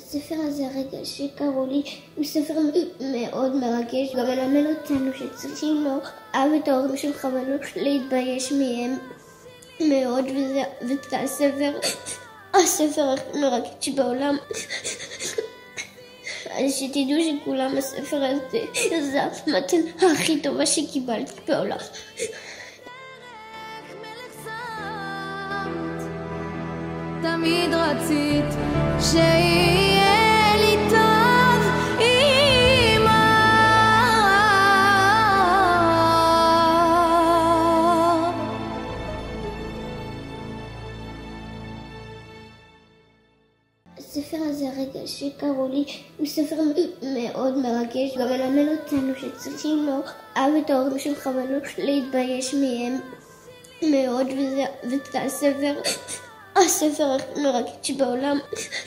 הספר הזה, הרגע שקראו לי, הוא ספר מאוד מרגש, גם מלמד אותנו שצריכים לא אהב את ההורים שלך ולא להתבייש מהם מאוד, וזה הספר הכי מרגש בעולם. אז שתדעו שכולם הספר הזה זה המתנה הכי טובה שקיבלתי בעולם. תמיד רצית שיהיה לי טוב אמא. הספר הזה, הרגע שקראו לי, הוא ספר מאוד מרגש, גם מלמד אותנו שצריכים לא אהב את ההורים שלך ולא להתבייש מהם מאוד, וזה הספר הכי מרגש בעולם.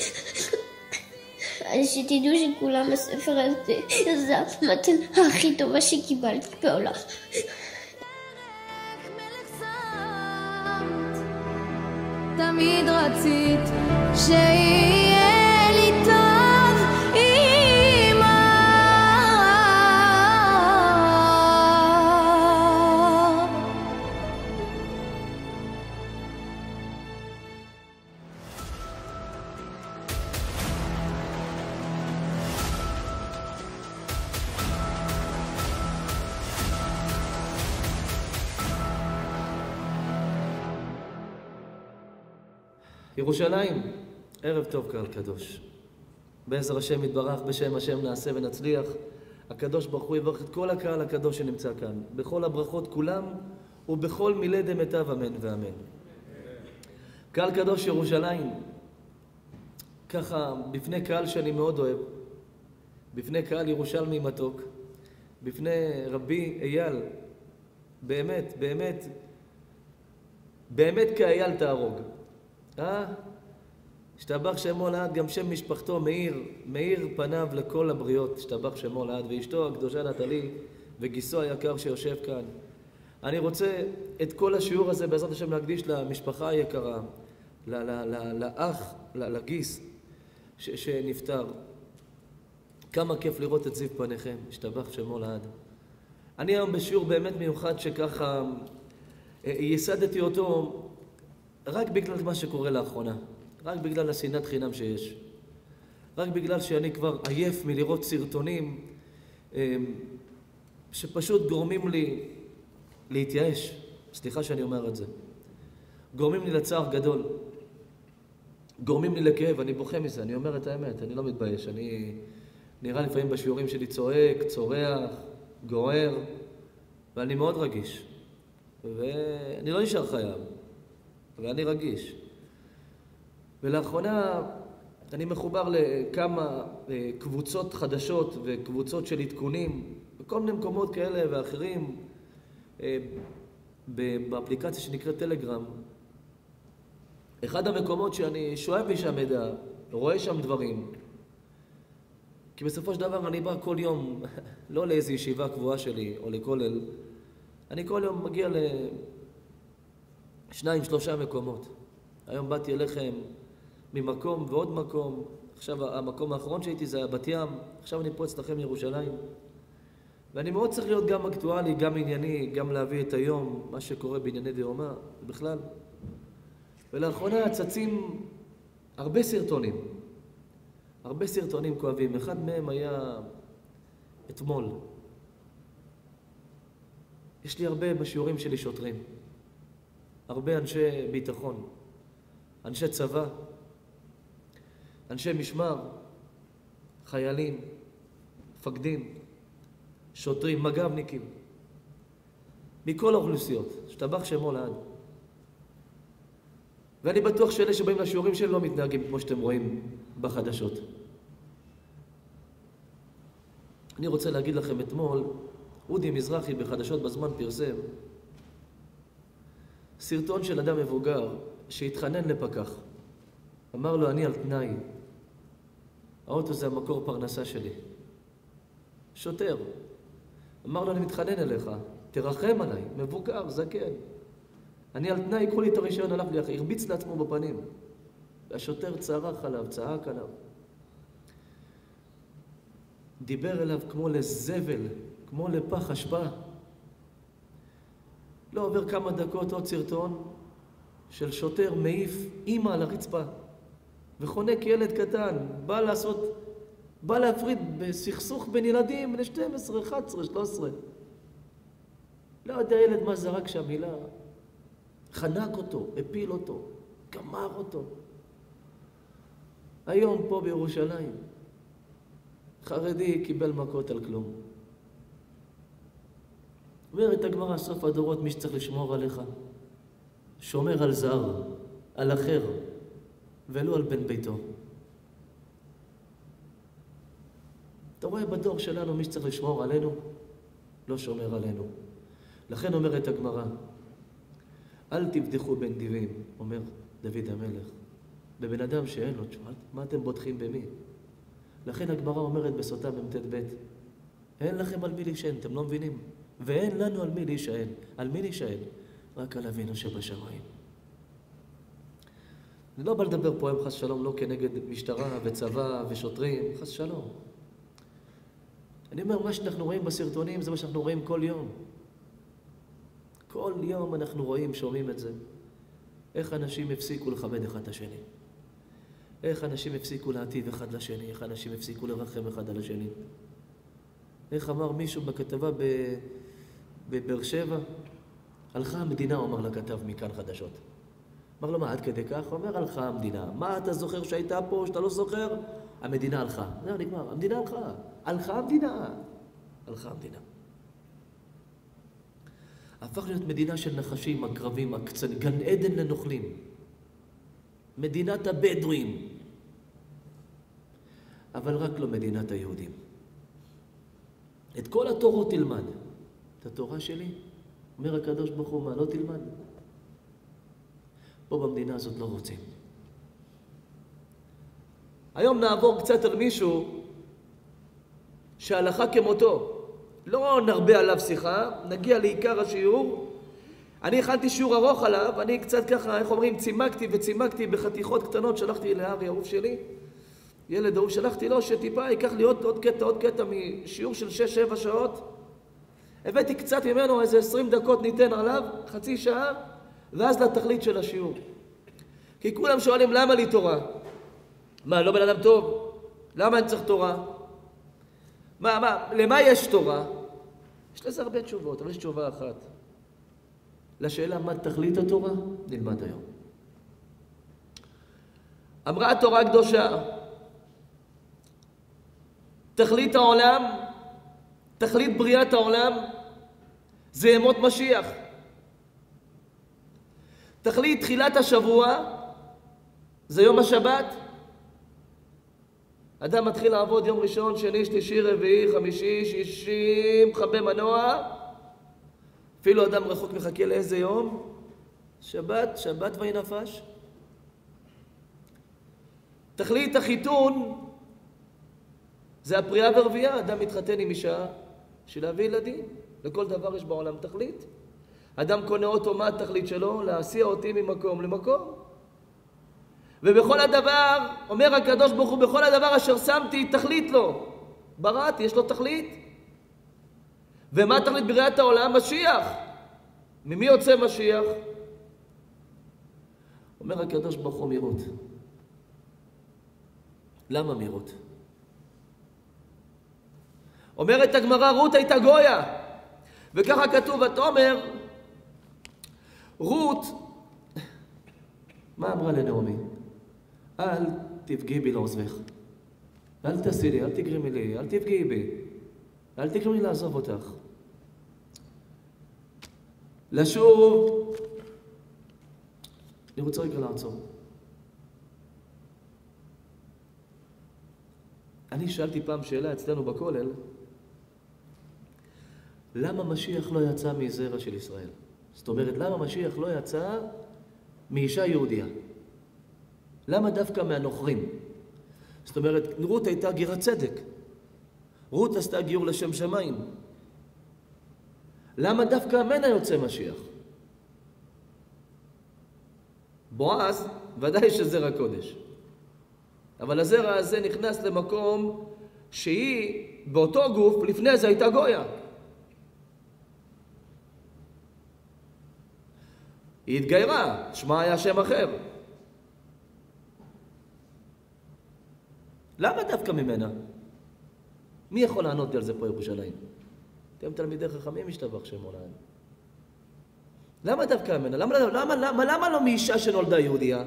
אז שתדעו שכולם הספר הזה זה המתנה הכי טובה שקיבלתי בעולם. תמיד רצית שיהיה לי טוב אמא. ירושלים, ערב טוב קהל קדוש. בעזר השם יתברך, בשם השם נעשה ונצליח. הקדוש ברוך הוא יברך את כל הקהל הקדוש שנמצא כאן, בכל הברכות כולם ובכל מילי דמיטב, אמן ואמן. קהל קדוש ירושלים, ככה בפני קהל שאני מאוד אוהב, בפני קהל ירושלמי מתוק, בפני רבי אייל, באמת, באמת, באמת כאייל תהרוג. השתבח שמו לעד, גם שם משפחתו מאיר פניו לכל הבריות, השתבח שמו לעד, ואשתו הקדושה נטלי וגיסו היקר שיושב כאן. אני רוצה את כל השיעור הזה בעזרת השם להקדיש למשפחה היקרה, לאח, לגיס שנפטר. כמה כיף לראות את זיו פניכם, השתבח שמו לעד. אני היום בשיעור באמת מיוחד שככה ייסדתי אותו רק בגלל מה שקורה לאחרונה, רק בגלל השנאת חינם שיש, רק בגלל שאני כבר עייף מלראות סרטונים שפשוט גורמים לי להתייאש, סליחה שאני אומר את זה, גורמים לי לצער גדול, גורמים לי לכאב, אני בוכה מזה, אני אומר את האמת, אני לא מתבייש, אני נראה לפעמים בשיעורים שלי צועק, צורח, גורר, ואני מאוד רגיש, ואני לא נשאר חייב, ואני רגיש. ולאחרונה אני מחובר לכמה קבוצות חדשות וקבוצות של עדכונים בכל מיני מקומות כאלה ואחרים באפליקציה שנקראת טלגרם. אחד המקומות שאני שואב משם מידע, רואה שם דברים, כי בסופו של דבר אני בא כל יום, לא לאיזו ישיבה קבועה שלי או לכולל, אני כל יום מגיע לשניים, שלושה מקומות. היום באתי אליכם ממקום ועוד מקום. עכשיו המקום האחרון שהייתי זה היה בת ים. עכשיו אני פה אצלכם ירושלים. ואני מאוד צריך להיות גם אקטואלי, גם ענייני, גם להביא את היום, מה שקורה בענייני דיומא בכלל. ולאחרונה צצים הרבה סרטונים. הרבה סרטונים כואבים. אחד מהם היה אתמול. יש לי הרבה בשיעורים שלי שוטרים. הרבה אנשי ביטחון, אנשי צבא, אנשי משמר, חיילים, מפקדים, שוטרים, מג"בניקים, מכל האוכלוסיות, השתבח שמו לעד. ואני בטוח שאלה שבאים לשיעורים שלי לא מתנהגים כמו שאתם רואים בחדשות. אני רוצה להגיד לכם, אתמול אודי מזרחי בחדשות בזמן פרסם סרטון של אדם מבוגר שהתחנן לפקח. אמר לו, אני על תנאי. האוטו זה המקור פרנסה שלי. שוטר. אמר לו, אני מתחנן אליך, תרחם עליי, מבוגר, זקן. אני על תנאי, קחו לי את הרישיון, הלך לי אחי, הרביץ לעצמו בפנים. והשוטר צרח עליו, צעק עליו. דיבר אליו כמו לזבל, כמו לפח אשפה. לא עובר כמה דקות עוד סרטון של שוטר מעיף אמא על הרצפה וחונק ילד קטן, בא להפריד בסכסוך בין ילדים בני 12, 11, 13. לא יודע ילד מה זרק שם מילה, חנק אותו, הפיל אותו, גמר אותו. היום פה בירושלים חרדי קיבל מכות על כלום. אומרת הגמרא, סוף הדורות מי שצריך לשמור עליך שומר על זר, על אחר, ולא על בן ביתו. אתה רואה בדור שלנו מי שצריך לשמור עלינו לא שומר עלינו. לכן אומרת הגמרא, אל תבדחו בין דיבים, אומר דוד המלך, בבן אדם שאין לו תשובה. מה אתם בוטחים במי? לכן הגמרא אומרת בסוטה במ"ט ב', אין לכם על מי להישען, אתם לא מבינים? ואין לנו על מי להישען. על מי להישען? רק על אבינו שבשמיים. אני לא בא לדבר פה היום חס שלום לא כנגד משטרה וצבא ושוטרים, חס שלום. אני אומר, מה שאנחנו רואים בסרטונים זה מה שאנחנו רואים כל יום. כל יום אנחנו רואים, שומעים את זה. איך אנשים הפסיקו לכבד אחד את השני. איך אנשים הפסיקו להטיב אחד לשני. איך אנשים הפסיקו לרחם אחד על השני. איך אמר מישהו בכתבה בבאר שבע, הלכה המדינה, הוא אמר לכתב מכאן חדשות. אמר לו, מה, עד כדי כך? הוא אומר, הלכה המדינה. מה אתה זוכר שהייתה פה, שאתה לא זוכר? המדינה הלכה. זה נגמר, המדינה הלכה. הלכה המדינה. הלכה המדינה. הפך להיות מדינה של נחשים, עקרבים, עקצנים, גן עדן לנוכלים. מדינת הבדואים. אבל רק לא מדינת היהודים. את כל התורות תלמד. את התורה שלי, אומר הקדוש ברוך הוא, מה, לא תלמד? פה במדינה הזאת לא רוצים. היום נעבור קצת על מישהו שהלכה כמותו. לא נרבה עליו שיחה, נגיע לעיקר השיעור. אני הכנתי שיעור ארוך עליו, אני קצת ככה, איך אומרים, צימקתי בחתיכות קטנות, שלחתי לארי אהוב שלי, ילד אהוב, שלחתי לו שטיפה ייקח לי עוד קטע משיעור של 6-7 שעות. הבאתי קצת ממנו, איזה 20 דקות ניתן עליו, חצי שעה, ואז לתכלית של השיעור. כי כולם שואלים, למה לי תורה? מה, לא בן אדם טוב? למה אני צריך תורה? למה יש תורה? יש לזה הרבה תשובות, אבל יש תשובה אחת. לשאלה מה תכלית התורה, נלמד היום. אמרה התורה הקדושה, תכלית העולם, תכלית בריאת העולם, זה ימות משיח. תכלית תחילת השבוע, זה יום השבת. אדם מתחיל לעבוד יום ראשון, שני, שלישי, רביעי, חמישי, שישי, מכבה מנוע. אפילו אדם רחוק מחכה לאיזה יום? שבת ויהי נפש. תכלית החיתון, זה הפריאה והרבייה. אדם מתחתן עם אישה של להביא ילדים. לכל דבר יש בעולם תכלית. אדם קונה אוטו, מה התכלית שלו? להסיע אותי ממקום למקום. ובכל הדבר, אומר הקדוש ברוך הוא, בכל הדבר אשר שמתי, תכלית לו. בראתי, יש לו תכלית. ומה תכלית בריאת העולם? משיח. ממי יוצא משיח? אומר הקדוש ברוך הוא, מהירות. למה מהירות? אומרת הגמרא, רות הייתה גויה. וככה כתוב, ותאמר, רות, מה אמרה לנעמי? אל תפגעי בי לעוזבך. אל תעשי לי, אל תגרימי לי, אל תפגעי בי. אל תגרמי לי לעזוב אותך. לשוב. אני רוצה רגע לעצור. אני שאלתי פעם שאלה אצלנו בכולל, למה משיח לא יצא מזרע של ישראל? זאת אומרת, למה משיח לא יצא מאישה יהודיה? למה דווקא מהנוכרים? זאת אומרת, רות הייתה גירת צדק. רות עשתה גיור לשם שמיים. למה דווקא ממנה יוצא משיח? בועז, ודאי שזרע קודש. אבל הזרע הזה נכנס למקום שהיא באותו גוף, לפני זה הייתה גויה. היא התגיירה, שמה היה שם אחר. למה דווקא ממנה? מי יכול לענות לי על זה פה ירושלים? אתם תלמידי חכמים משתבח שם עולם. למה דווקא ממנה? למה לא מאישה שנולדה יהודיה?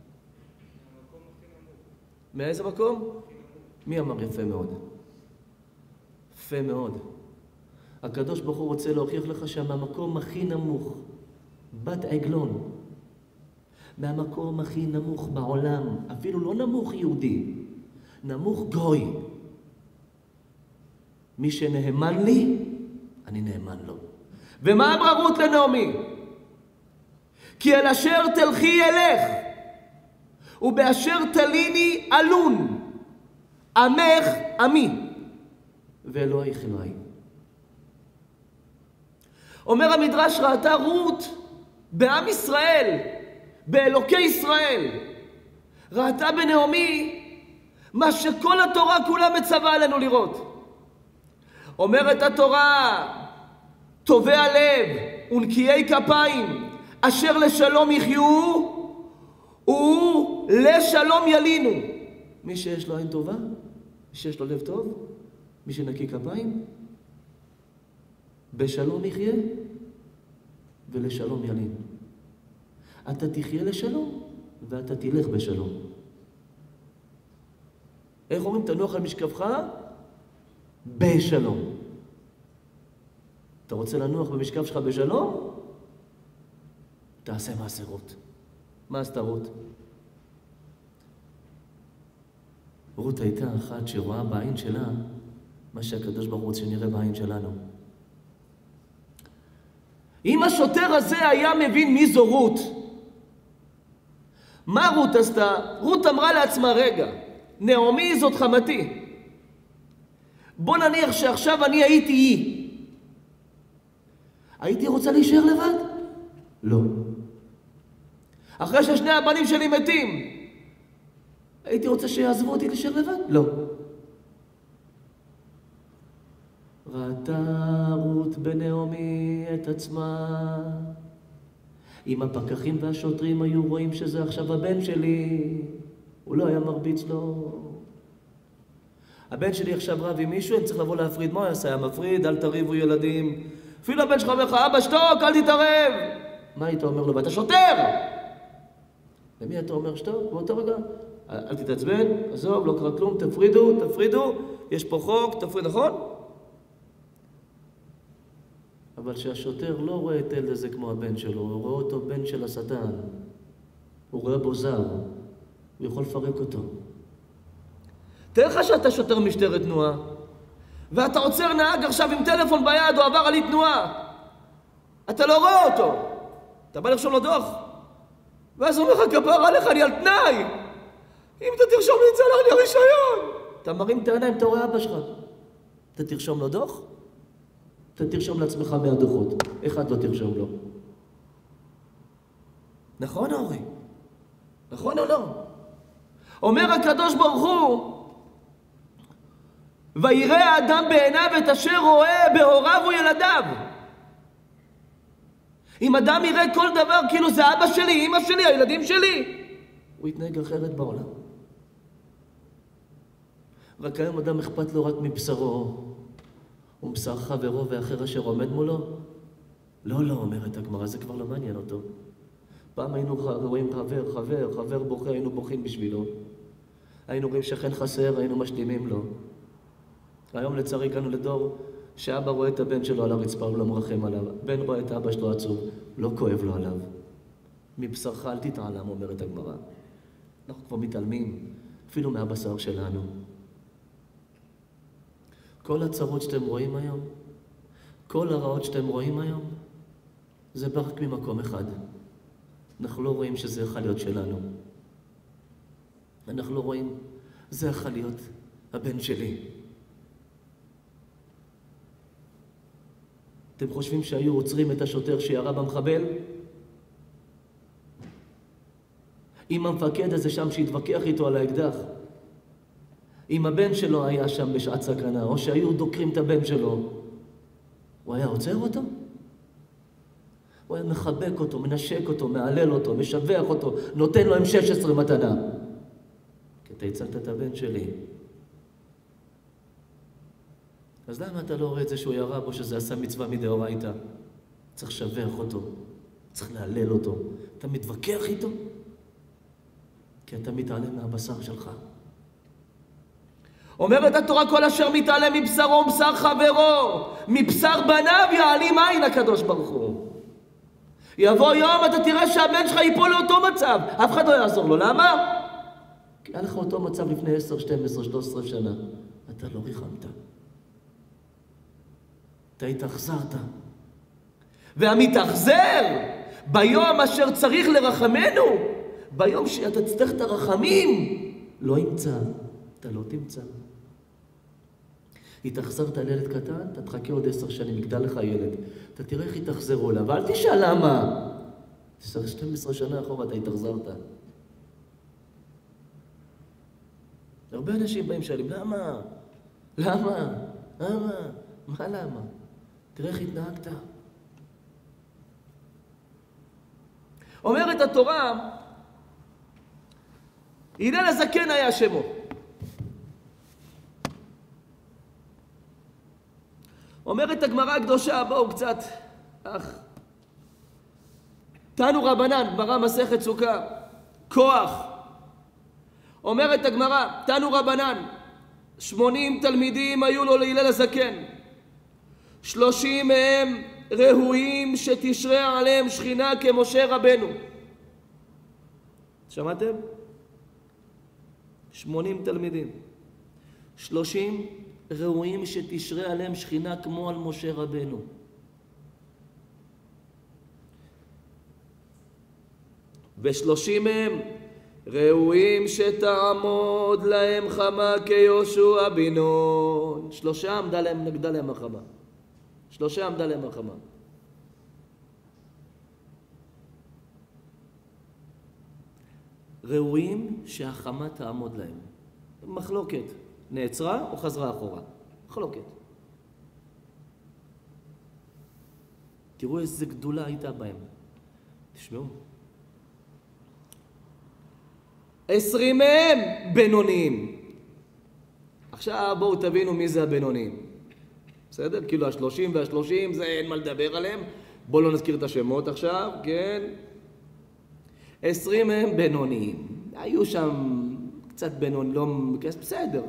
מאיזה מקום? מי אמר יפה מאוד? יפה מאוד. הקדוש ברוך הוא רוצה להוכיח לך שהמקום הכי נמוך, בת עגלון, מהמקום הכי נמוך בעולם, אפילו לא נמוך יהודי, נמוך גוי. מי שנאמן לי, אני נאמן לו. ומה אמרה רות לנעמי? כי אל אשר תלכי אלך, ובאשר תליני אלון, עמך עמי, ואלוהיך אלוהי. אומר המדרש, ראתה רות בעם ישראל, באלוקי ישראל, ראתה בנעמי מה שכל התורה כולה מצווה עלינו לראות. אומרת התורה, טובי הלב ונקיי כפיים אשר לשלום יחיו ולשלום ילינו. מי שיש לו עין טובה, מי שיש לו לב טוב, מי שנקי כפיים, בשלום יחיה ולשלום ילין. אתה תחיה לשלום ואתה תלך בשלום. איך אומרים? תנוח על משכבך בשלום. אתה רוצה לנוח במשכב שלך בשלום? תעשה מעשה רות. מה עשתה רות? רות הייתה אחת שרואה בעין שלה מה שהקדוש ברוך הוא רוצה שנראה בעין שלנו. אם השוטר הזה היה מבין מי זו רות, מה רות עשתה? רות אמרה לעצמה, רגע, נעמי זאת חמתי. בוא נניח שעכשיו אני הייתי היא. הייתי רוצה להישאר לבד? לא. אחרי ששני הבנים שלי מתים, הייתי רוצה שיעזבו אותי להישאר לבד? לא. ראתה רות בנעמי את עצמה. אם הפקחים והשוטרים היו רואים שזה עכשיו הבן שלי, הוא לא היה מרביץ לו. הבן שלי עכשיו רב עם מישהו, אני צריך לבוא להפריד. מה הוא יעשה? היה מפריד, אל תריבו ילדים. אפילו הבן שלך אומר לך, אבא שתוק, אל תתערב. מה היית אומר לו? ואתה שוטר! למי אתה אומר שתוק? באותו רגע, אל תתעצבן, עזוב, לא קרה כלום, תפרידו, יש פה חוק, תפריד, נכון? אבל שהשוטר לא רואה את הילד הזה כמו הבן שלו, הוא רואה אותו בן של השטן. הוא רואה בו זר, הוא יכול לפרק אותו. תראה לך שאתה שוטר משטרת תנועה, ואתה עוצר נהג עכשיו עם טלפון ביד, הוא עבר על אי תנועה. אתה לא רואה אותו. אתה בא לרשום לו דוח, ואז הוא אומר לך, כפרה עליך, אני על תנאי. אם אתה תרשום לי את זה, הלך לי הרישיון. אתה מרים את העיניים, אתה רואה אבא שלך. אתה תרשום לו דוח? אתה תרשום לעצמך 100 דוחות. אחד לא תרשום לו. נכון, אורי? נכון או לא? אומר הקדוש ברוך הוא, ויראה האדם בעיניו את אשר רואה בהוריו וילדיו. אם אדם יראה כל דבר כאילו זה אבא שלי, אמא שלי, הילדים שלי, הוא יתנהג אחרת בעולם. רק היום אדם אכפת לו רק מבשרו ומבשר חברו ואחר אשר עומד מולו. לא, אומרת הגמרא, זה כבר לא מעניין אותו. פעם היינו רואים חבר בוכה, היינו בוכים בשבילו. היינו רואים שכן חסר, היינו משלימים לו. היום לצערי הגענו לדור שאבא רואה את הבן שלו על הרצפה, הוא לא מרחם עליו. בן רואה את אבא שלו עצוב, לא כואב לו עליו. מבשרך אל תתעלם, אומרת הגמרא. אנחנו כבר מתעלמים, אפילו מהבשר שלנו. כל הצרות שאתם רואים היום, כל הרעות שאתם רואים היום, זה בא רק ממקום אחד. אנחנו לא רואים שזה יכול להיות שלנו. אנחנו לא רואים, זה יכול להיות הבן שלי. אתם חושבים שהיו עוצרים את השוטר שירה במחבל? אם המפקד הזה שם שהתווכח איתו על האקדח, אם הבן שלו היה שם בשעת סכנה, או שהיו דוקרים את הבן שלו, הוא היה עוצר אותו? הוא היה מחבק אותו, מנשק אותו, מעלל אותו, משבח אותו, נותן לו M16 מתנה. כי אתה הצלת את הבן שלי. אז למה אתה לא רואה את זה שהוא ירה בו, שזה עשה מצווה מדאורייתא? צריך לשבח אותו, צריך להלל אותו. אתה מתווכח איתו? כי אתה מתעלם מהבשר שלך. אומרת התורה, כל אשר מתעלם מבשרו ובשר חברו, מבשר בניו יעלים עין הקדוש ברוך הוא. יבוא יום, אתה תראה שהבן שלך ייפול לאותו מצב. אף אחד לא יעזור לו. למה? כי היה לך אותו מצב לפני 10, 12, 13 שנה. אתה לא ריחמת. אתה התאכזרת. והמתאכזר, ביום אשר צריך לרחמנו, ביום שאתה תצטרך את הרחמים, לא ימצא. אתה לא תמצא. התאכזרת על ילד קטן, אתה תחכה עוד 10 שנים, יגדל לך ילד. אתה תראה איך התאכזרו אליו, ואל תשאל למה. תשאר 12 שנה אחורה, אתה התאכזרת. הרבה אנשים באים שואלים, למה? למה? למה? מה למה? תראה איך התנהגת. אומרת התורה, הלל הזקן היה שמו. אומרת הגמרא הקדושה, בואו קצת, תנו רבנן, גמרא מסכת סוכה, כוח. אומרת הגמרא, תנו רבנן, 80 תלמידים היו לו להלל הזקן, 30 מהם ראויים שתשרה עליהם שכינה כמשה רבנו. שמעתם? 80 תלמידים, 30 ראויים שתשרה עליהם שכינה כמו על משה רבנו. ו30 מהם ראויים שתעמוד להם חמה כיהושע בן נון. 3 נגדה להם החמה. 3 עמדה להם החמה. ראויים שהחמה תעמוד להם. מחלוקת. נעצרה או חזרה אחורה? מחלוקת. תראו איזה גדולה הייתה בהם. תשמעו. 20 מהם בינוניים. עכשיו בואו תבינו מי זה הבינוניים. בסדר? כאילו 30 וה-30 זה אין מה לדבר עליהם. בואו לא נזכיר את השמות עכשיו, כן? 20 מהם בינוניים. היו שם קצת בינוניים, לא... בסדר.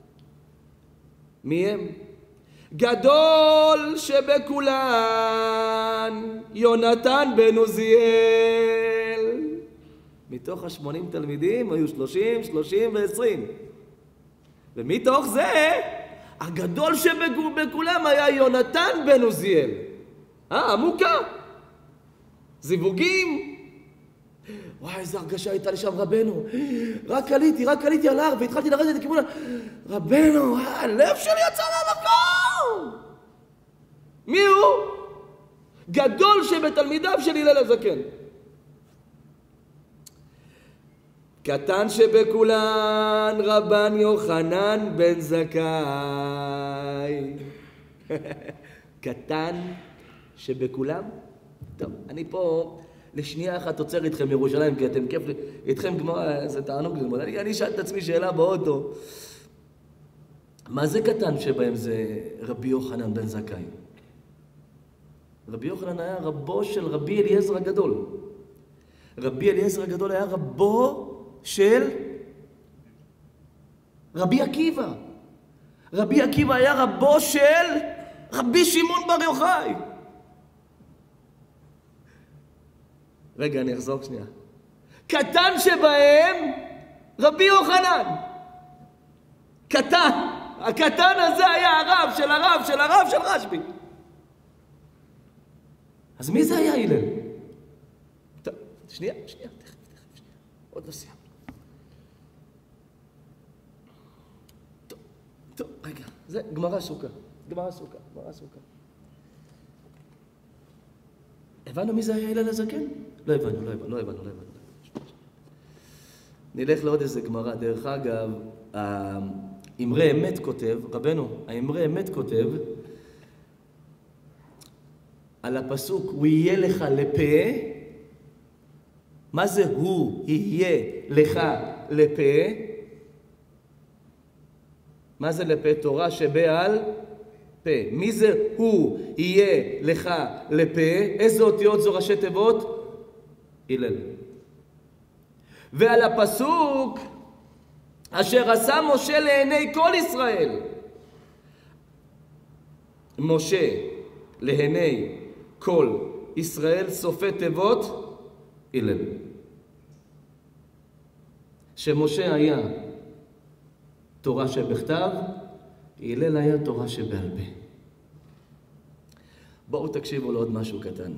מי הם? גדול שבכולן יונתן בן עוזיאל. מתוך ה-80 תלמידים היו 30, 30 ו-20. ומתוך זה הגדול שבכולם היה יונתן בן עוזיאל. עמוקה. זיווגים. וואי, איזו הרגשה הייתה לי שם רבנו. רק עליתי על הר והתחלתי לרדת לכיוון רבנו, הלב שלי יצא מהמקום. מי הוא? גדול שבתלמידיו של הלל הזקן. קטן שבכולן רבן יוחנן בן זכאי. קטן שבכולם? טוב, אני פה לשנייה אחת עוצר איתכם ירושלים, כי אתם כיף לי, איתכם גמרא, זה תענוג ללמוד. אני אשאל את עצמי שאלה באוטו. מה זה קטן שבהם זה רבי יוחנן בן זכאי? רבי יוחנן היה רבו של רבי אליעזר הגדול. רבי אליעזר הגדול היה רבו של רבי עקיבא. רבי עקיבא היה רבו של רבי שמעון בר יוחאי. רגע, אני אחזור שנייה. קטן שבהם רבי יוחנן. קטן. הקטן הזה היה הרב של הרב של הרב של רשב"י. אז מי זה היה הלל? טוב, שנייה, תכף, עוד לא סיימנו. טוב, רגע, זה גמרא סוכה. הבנו מי זה היה הלל הזקן? לא הבנו. נלך לעוד איזה גמרא. דרך אגב, אמרי אמת כותב, רבנו, האמרי אמת כותב, על הפסוק, הוא יהיה לך לפה. מה זה הוא יהיה לך לפה? מה זה לפה? תורה שבעל פה. מי זה הוא יהיה לך לפה? איזה אותיות זו ראשי תיבות? הלל. ועל הפסוק, אשר עשה משה לעיני כל ישראל. משה לעיני כל ישראל, סופי תיבות הלל. שמשה היה תורה שבכתב, הלל היה תורה שבעל פה. בואו תקשיבו לעוד משהו קטן.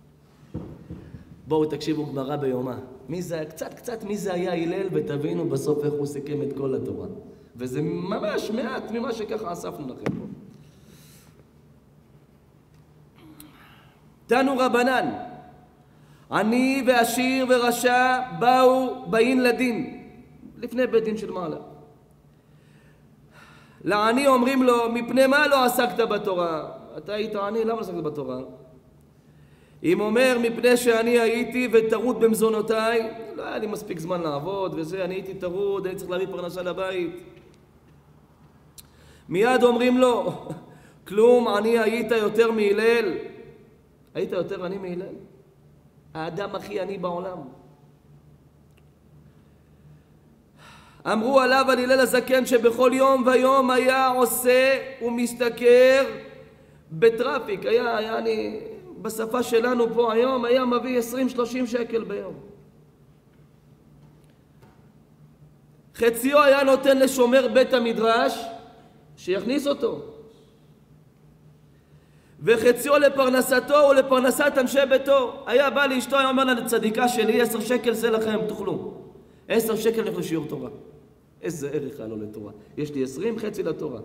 בואו תקשיבו גמרא ביומא. מי זה, קצת מי זה היה הלל, ותבינו בסוף איך הוא סיכם את כל התורה. וזה ממש מעט ממה שככה אספנו לכם פה. תנו רבנן, עני ועשיר ורשע באין לדין, לפני בית דין של מעלה. לעני אומרים לו, מפני מה לא עסקת בתורה? אתה היית עני, למה עסקת בתורה? אם אומר, מפני שאני הייתי וטרוד במזונותיי, לא היה לי מספיק זמן לעבוד וזה, אני הייתי טרוד, אני צריך להביא פרנסה לבית. מיד אומרים לו, כלום, עני היית יותר מהלל. היית יותר עני מהלל? האדם הכי עני בעולם. אמרו עליו על הלל הזקן שבכל יום ויום היה עושה ומשתכר בטראפיק. היה אני, בשפה שלנו פה היום, היה מביא 20-30 שקל ביום. חציו היה נותן לשומר בית המדרש שיכניס אותו. וחציו לפרנסתו ולפרנסת אנשי ביתו. היה בא לאשתו, היה אומר לה, לצדיקה שלי, 10 שקל זה לכם, תאכלו. 10 שקל נלך לשיעור תורה. איזה ערך היה לו לתורה. יש לי 20, חצי לתורה.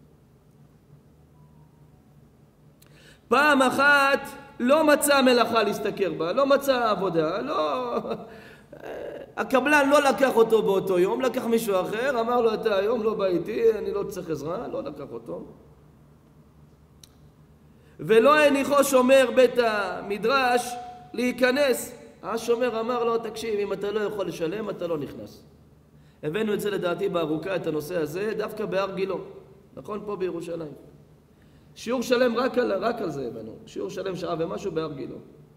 פעם אחת לא מצא מלאכה להסתכר בה, לא מצא עבודה, לא... הקבלן לא לקח אותו באותו יום, לקח מישהו אחר, אמר לו, אתה היום לא בא איתי, אני לא צריך עזרה, לא לקח אותו. ולא הניחו שומר בית המדרש להיכנס. השומר אמר לו, תקשיב, אם אתה לא יכול לשלם, אתה לא נכנס. הבאנו את זה לדעתי בארוכה, את הנושא הזה, דווקא בהר גילה. נכון? פה בירושלים. שיעור שלם רק על זה הבאנו. שיעור שלם שעה ומשהו בהר גילה.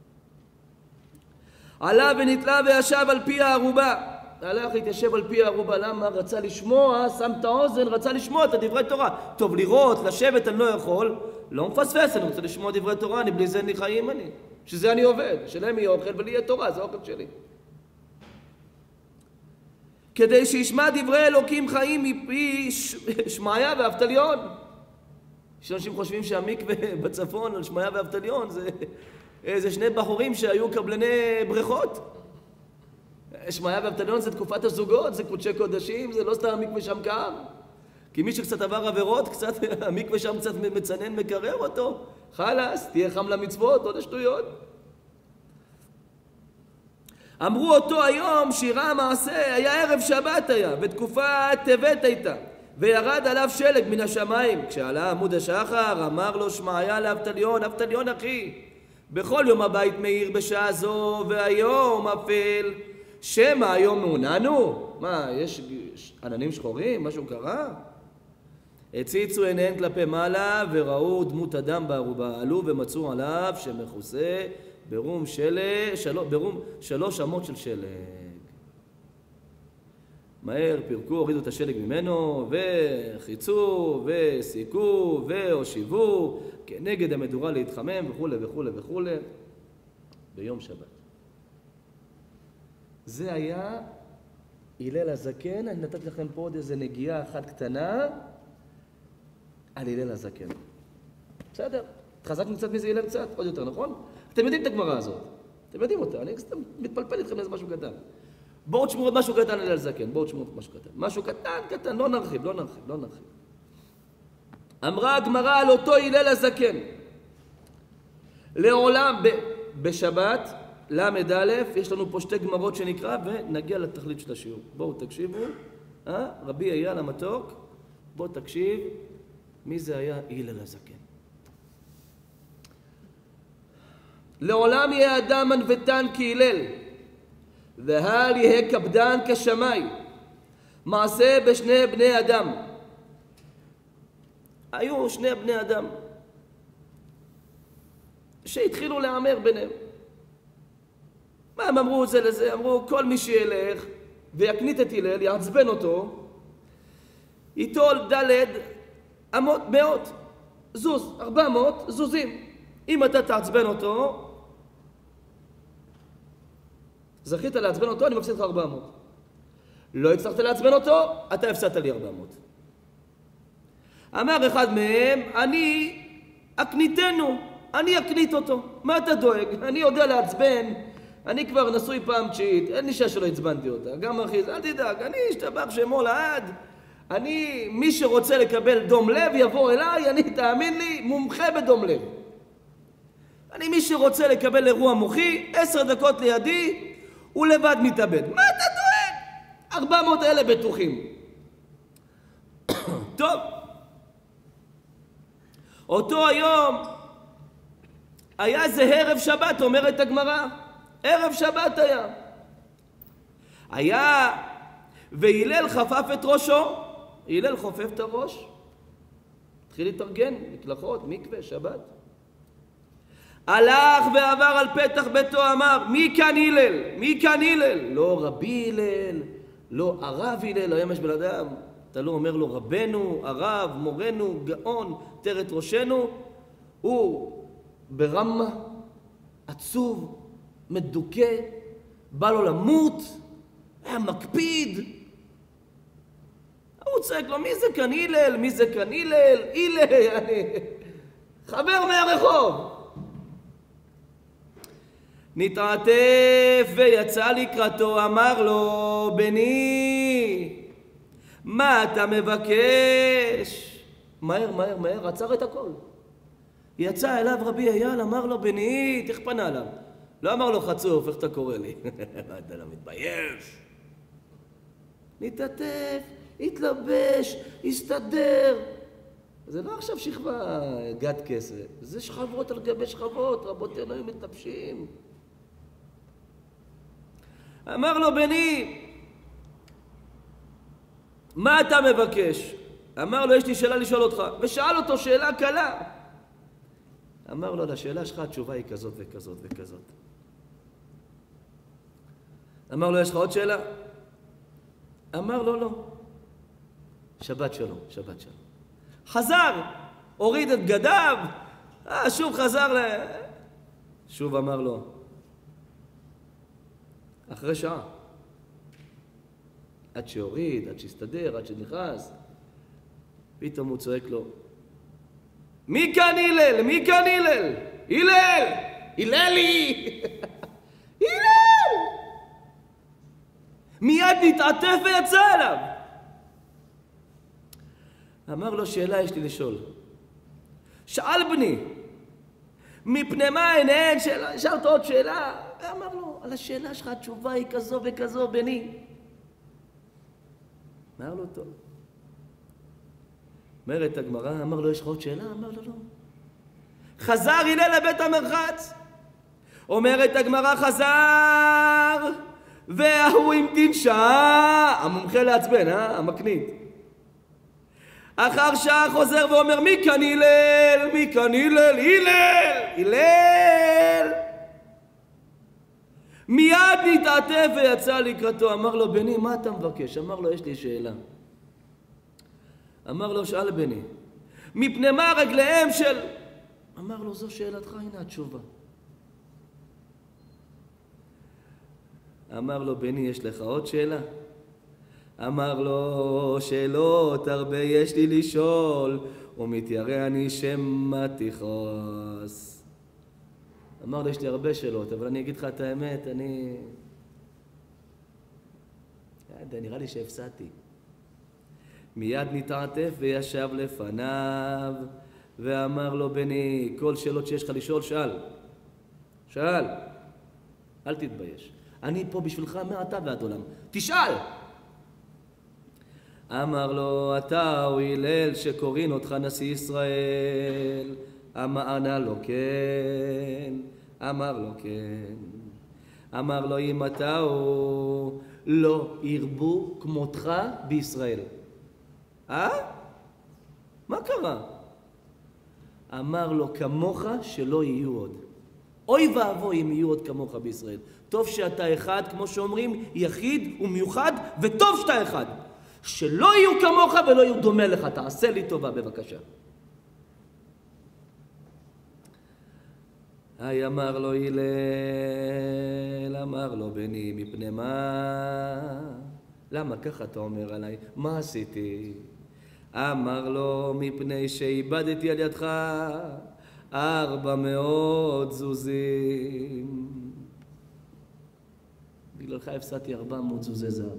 עלה ונתלה וישב על פי הערובה. הלך להתיישב על פי הערובה. למה? רצה לשמוע, שם את האוזן, רצה לשמוע את דברי תורה. טוב, לראות, לשבת אני לא יכול. לא מפספס, אני רוצה לשמוע דברי תורה, אני בלי זה אין לי חיים אני. שזה אני עובד, שלהם יהיה אוכל ולי יהיה תורה, זה אוכל שלי. כדי שישמע דברי אלוקים חיים מפי שמעיה ואבטליון. שאנשים חושבים שהמקווה בצפון על שמעיה ואבטליון זה שני בחורים שהיו קבלני בריכות. שמעיה ואבטליון זה תקופת הזוגות, זה קודשי קודשים, זה לא סתם המקווה שם קר. כי מי שקצת עבר עבירות, קצת, המקווה שם קצת מצנן, מקרר אותו. חלס, תהיה חם למצוות, עוד השטויות. אמרו אותו היום, שירה המעשה, היה ערב שבת היה, בתקופה טבת הייתה, וירד עליו שלג מן השמיים. כשעלה עמוד השחר, אמר לו שמעיה לאבטליון, אבטליון אחי, בכל יום הבית מאיר בשעה זו, והיום אפל, שמה היום מעוננו? מה, יש עננים שחורים? משהו קרה? הציצו עיניהם כלפי מעלה וראו דמות אדם בערובה, עלו ומצאו עליו שמכוסה ברום 3 אמות של שלג. מהר פירקו, הורידו את השלג ממנו וחיצו וסיכו והושיבו כנגד המדורה להתחמם וכו' וכו' וכו' ביום שבת. זה היה הלל הזקן. אני נתתי לכם פה עוד איזה נגיעה אחת קטנה על הלל הזקן. בסדר? התחזקנו קצת מזה הלל קצת, עוד יותר, נכון? אתם יודעים את הגמרא הזאת. אתם יודעים אותה, אני קצת מתפלפל איתכם לאיזה משהו קטן. בואו תשמעו עוד משהו קטן על הלל זקן, בואו תשמעו עוד משהו קטן. משהו קטן, לא נרחיב. אמרה הגמרא על אותו הלל הזקן. לעולם, בשבת, למד א', יש לנו פה 2 גמרות שנקרא, ונגיע לתכלית של השיעור. בואו תקשיבו, רבי אייל המתוק, בוא תקשיב, מי זה היה? הלל הזקן. לעולם יהיה אדם ענוותן כהלל, והל יהיה קפדן כשמי, מעשה בשני בני אדם. היו שני בני אדם שהתחילו להאמר ביניהם. מה הם אמרו זה לזה? אמרו, כל מי שילך ויקנית את הלל, יעצבן אותו, ייטול ד' אמות, מאות, זוז, 400 זוזים. אם אתה תעצבן אותו, זכית לעצבן אותו, אני מפסיד לך 400. לא הצלחת לעצבן אותו, אתה הפסדת לי 400. אמר אחד מהם, אני אקניתנו, אני אקנית אותו. מה אתה דואג? אני יודע לעצבן, אני כבר נשוי פעם תשיעית, אין אישה שלא הצבנתי אותה. גם אחי, אל תדאג, אני אשתבח שמו לעד. אני, מי שרוצה לקבל דום לב יבוא אליי, אני, תאמין לי, מומחה בדום לב. אני, מי שרוצה לקבל אירוע מוחי, 10 דקות לידי, הוא לבד מתאבד. מה אתה דואג? 400 אלה בטוחים. טוב. אותו היום היה זה ערב שבת, אומרת הגמרא. ערב שבת היה והלל חפף את ראשו. הלל חופף את הראש, התחיל להתארגן, מקלחות, מקווה, שבת. הלך ועבר על פתח ביתו, אמר, מי כאן הלל? מי כאן הלל? לא רבי הלל, לא הרב הלל. היום יש בן אדם, אתה לא אומר לו רבנו, הרב, מורנו, גאון, תרת ראשנו. הוא ברמה, עצוב, מדוכא, בא לו למות, היה מקפיד. הוא צועק לו, מי זה כאן הלל? מי זה כאן הלל? הלל, חבר מהרחוב. נתעטף ויצא לקראתו, אמר לו, בני, מה אתה מבקש? מהר, מהר, מהר, עצר את הכל. יצא אליו רבי אייל, אמר לו, בני, איך פנה עליו? לא אמר לו, חצוף, איך אתה קורא לי? אתה לא מתבייש. נתעטף, התלבש, הסתדר. זה לא עכשיו שכבה גת כסף, זה שכבות על גבי שכבות, רבותינו היו מתלבשים. אמר לו, בני, מה אתה מבקש? אמר לו, יש לי שאלה לשאול אותך. ושאל אותו שאלה קלה. אמר לו, לשאלה שלך התשובה היא כזאת וכזאת וכזאת. אמר לו, יש לך עוד שאלה? אמר לו, לא. שבת שלום, שבת שלום. חזר, הוריד את בגדיו, שוב חזר שוב אמר לו, אחרי שעה, עד שהוריד, עד שהסתדר, עד שנכנס, פתאום הוא צועק לו, מי כאן הלל? מי כאן הלל? הלל! הללי! הלל! מיד נתעטף ויצא אליו. אמר לו, שאלה יש לי לשאול. שאל בני, מפני מה עיניהן? שאל אותו עוד שאלה. אמר לו, על השאלה שלך התשובה היא כזו וכזו, בני. אמר לו, טוב. אומרת הגמרא, אמר לו, יש לך עוד שאלה? אמר לו, לא. חזר הלל לבית המרחץ. אומרת הגמרא, חזר, והוא המתין שעה. המומחה לעצבן, המקנית. אחר שעה חוזר ואומר, מי כאן הלל? מי כאן הלל? הלל! הלל! מיד נתעטף ויצא לקראתו. אמר לו, בני, מה אתה מבקש? אמר לו, יש לי שאלה. אמר לו, שאל בני, מפני מה רגליהם של... אמר לו, זו שאלתך, הנה התשובה. אמר לו, בני, יש לך עוד שאלה? אמר לו, שאלות הרבה יש לי לשאול, ומתיירא אני שמא תכעס. אמר לו, יש לי הרבה שאלות, אבל אני אגיד לך את האמת, נראה לי שהפסדתי. מיד נתעטף וישב לפניו, ואמר לו, בני, כל שאלות שיש לך לשאול, שאל. שאל. אל תתבייש. אני פה בשבילך מעתה ועד עולם. תשאל! אמר לו, אתה הוא הלל שקוראים אותך נשיא ישראל? ענה לו כן. אמר לו כן. אמר לו, אם אתה הוא, לא ירבו כמותך בישראל. מה קרה? אמר לו, כמוך שלא יהיו עוד. אוי ואבוי אם יהיו עוד כמוך בישראל. טוב שאתה אחד, כמו שאומרים, יחיד ומיוחד, וטוב שאתה אחד. שלא יהיו כמוך ולא יהיו דומה לך. תעשה לי טובה בבקשה. אמר לו הלל, אמר לו בני, מפני מה? למה ככה אתה אומר עליי? מה עשיתי? אמר לו, מפני שאיבדתי על ידך 400 זוזים. בגללך הפסדתי 400 זוזי זהב.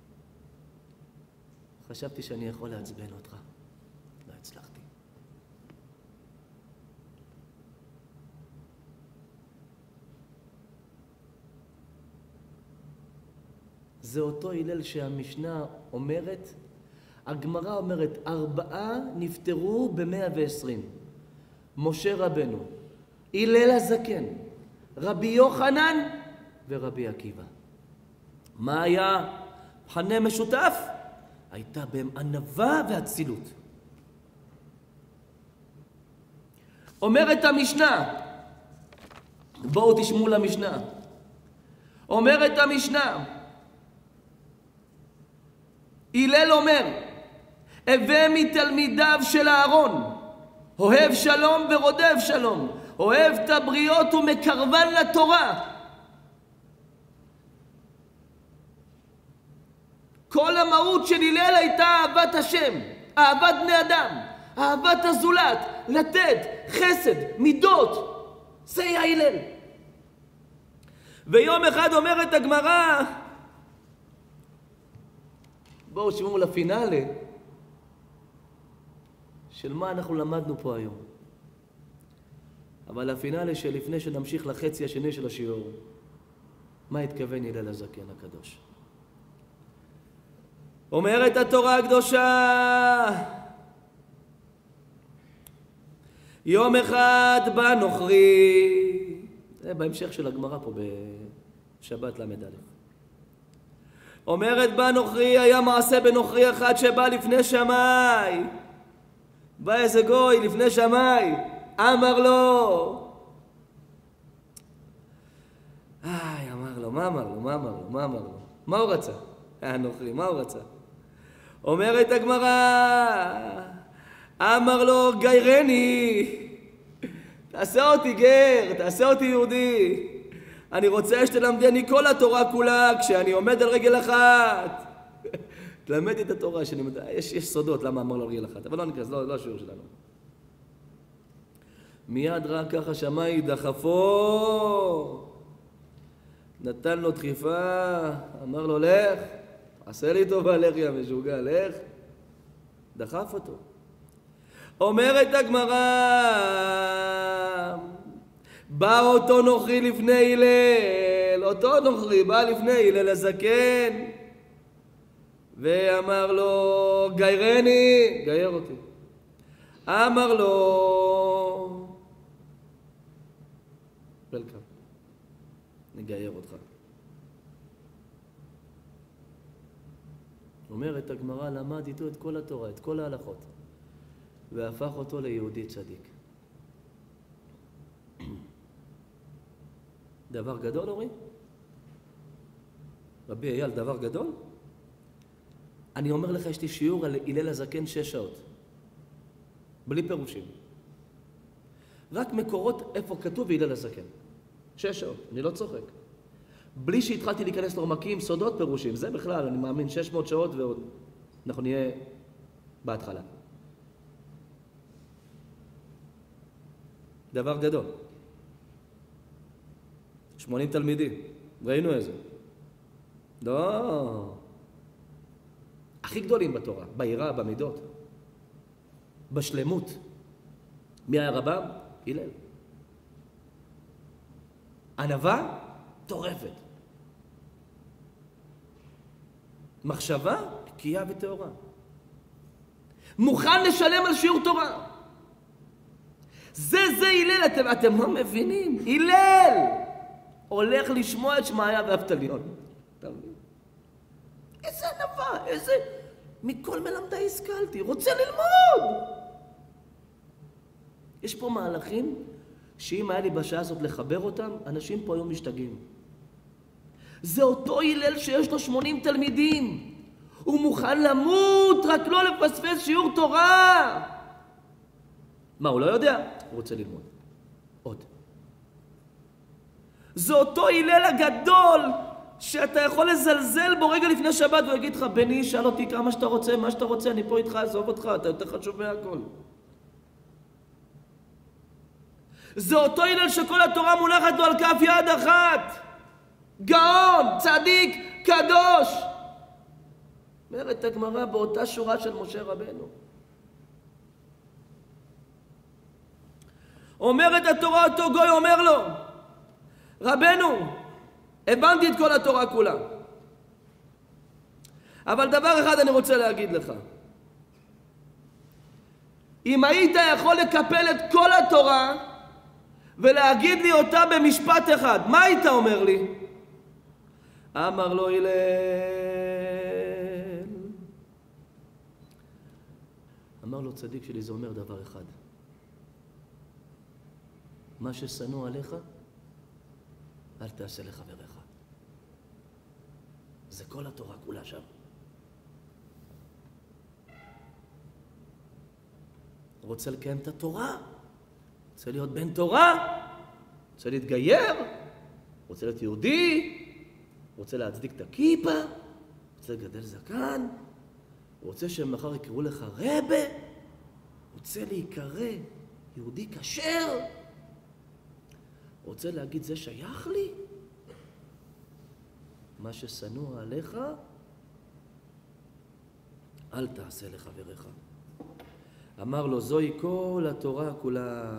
חשבתי שאני יכול לעצבן אותך. לא הצלחתי. זה אותו הלל שהמשנה אומרת, הגמרא אומרת, 4 נפטרו ב-120. משה רבנו, הלל הזקן, רבי יוחנן ורבי עקיבא. מה היה מכנה משותף? הייתה בהם ענווה ואצילות. אומרת המשנה, בואו תשמעו למשנה. אומרת המשנה, הלל אומר, הווה מתלמידיו של אהרון, אוהב שלום ורודף שלום, אוהב את הבריות ומקרבן לתורה. כל המהות של הלל הייתה אהבת השם, אהבת בני אדם, אהבת הזולת, לתת, חסד, מידות. זה היה הלל. ויום אחד אומרת הגמרא, בואו שמעו לפינאלה של מה אנחנו למדנו פה היום. אבל הפינאלה שלפני שנמשיך לחצי השני של השיעור, מה התכוון הלל הזקן הקדוש? אומרת התורה הקדושה, יום אחד בא נוכרי, זה בהמשך של הגמרא פה בשבת למד א'. אומרת בא נוכרי, היה מעשה בנוכרי אחד שבא לפני שמאי. בא איזה גוי לפני שמאי, אמר לו, אמר לו, מה הוא רצה? הנוכרי, מה הוא רצה? אומרת הגמרא, אמר לו, גיירני, תעשה אותי גר, תעשה אותי יהודי. אני רוצה שתלמדני כל התורה כולה כשאני עומד על רגל אחת. תלמד את התורה שאני מדע. יש סודות למה אמר לו על רגל אחת, אבל לא ניכנס, לא השיעור שלנו. מיד ראה ככה שמאי דחפו, נתן לו דחיפה, אמר לו לך, עשה לי טובה, לך יא משוגע, לך. דחף אותו. אומרת הגמרא, בא אותו נוכרי לפני הלל, אותו נוכרי בא לפני הלל הזקן, ואמר לו, גיירני, גייר אותי. אמר לו, ולקם, נגייר אותך. אומרת הגמרא, למד איתו את כל התורה, את כל ההלכות, והפך אותו ליהודי צדיק. דבר גדול, אומרים? רבי אייל, דבר גדול? אני אומר לך, יש לי שיעור על הלל הזקן 6 שעות. בלי פירושים. רק מקורות איפה כתוב הלל הזקן. 6 שעות, אני לא צוחק. בלי שהתחלתי להיכנס לעומקים, סודות, פירושים. זה בכלל, אני מאמין, 600 שעות ועוד. אנחנו נהיה בהתחלה. דבר גדול. 80 תלמידים. ראינו איזה. לא. הכי גדולים בתורה. ביראה, במידות. בשלמות. מי היה רבם? הלל. ענווה? טורפת. מחשבה? בקיאה וטהורה. מוכן לשלם על שיעור תורה. זה הלל, אתם לא מבינים. הלל הולך לשמוע את שמעיה ואבטליון. אתה מבין? איזה ענווה, איזה... מכל מלמדי השכלתי, רוצה ללמוד. יש פה מהלכים שאם היה לי בשעה הזאת לחבר אותם, אנשים פה היו משתגעים. זה אותו הלל שיש לו 80 תלמידים. הוא מוכן למות, רק לא לפספס שיעור תורה. מה, הוא לא יודע? הוא רוצה ללמוד. עוד. זה אותו הלל הגדול שאתה יכול לזלזל בו רגע לפני שבת והוא יגיד לך, בני, שאל אותי כמה שאתה רוצה, מה שאתה רוצה, אני פה איתך, עזוב אותך, אתה יותר חשוב מהכל. זה אותו הלל שכל התורה מונחת לו על כף יד אחת. גאון, צדיק, קדוש. אומרת הגמרא באותה שורה של משה רבנו. אומרת התורה, אותו גוי אומר לו, רבנו, הבנתי את כל התורה כולה. אבל דבר אחד אני רוצה להגיד לך. אם היית יכול לקפל את כל התורה ולהגיד לי אותה במשפט אחד, מה היית אומר לי? אמר לו הלל, אמר לו צדיק שלי, זה אומר דבר אחד. מה ששנוא עליך, אל תעשה לחבריך. זה כל התורה כולה שם. רוצה לקיים את התורה, רוצה להיות בן תורה, רוצה להתגייר, רוצה להיות יהודי, רוצה להצדיק את הכיפה, רוצה לגדל זקן, רוצה שמחר יקראו לך רבה, רוצה להיקרא יהודי כשר, רוצה להגיד זה שייך לי? מה ששנוא עליך, אל תעשה לחבריך. אמר לו, זוהי כל התורה כולה.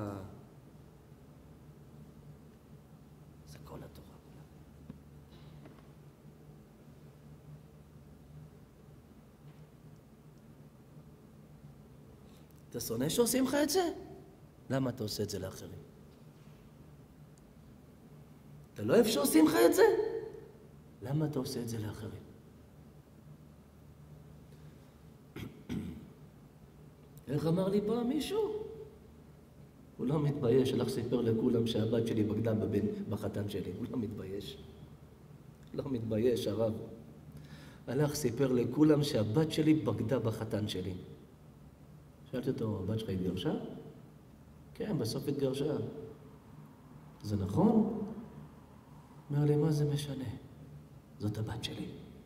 זה כל התורה כולה. אתה שונא שעושים לך את זה? למה אתה עושה את זה לאחרים? אתה לא אוהב שעושים לך את זה? למה אתה עושה את זה לאחרים? איך אמר לי פעם מישהו? הוא לא מתבייש, הלך סיפר לכולם שהבת שלי בגדה בחתן שלי. הוא לא מתבייש. לא מתבייש, הרב. הלך סיפר לכולם שהבת שלי בגדה בחתן שלי. שאלתי אותו, הבת שלך התגרשה? כן, בסוף התגרשה. זה נכון? אומר לי, מה זה משנה? זאת הבת שלי.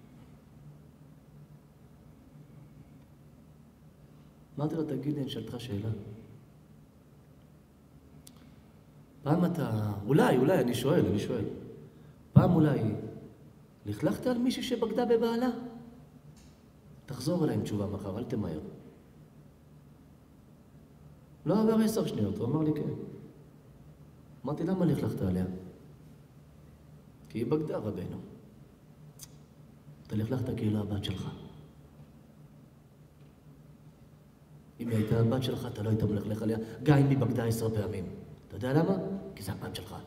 אמרתי לו, תגיד לי, אני שאלתך שאלה. פעם אתה, אולי, אני שואל. פעם אולי, לכלכת על מישהי שבגדה בבעלה? תחזור אליי עם תשובה מחר, אל תמהר. לא עבר 10 שניות, הוא אמר לי כן. אמרתי, למה לכלכת עליה? כי היא בגדה, רבנו. אתה לכלכת כאילו הבת שלך. אם היא הייתה הבת שלך, אתה לא היית מלכלך עליה, גם אם היא בגדה 10 פעמים. אתה יודע למה? כי זה הבת שלך.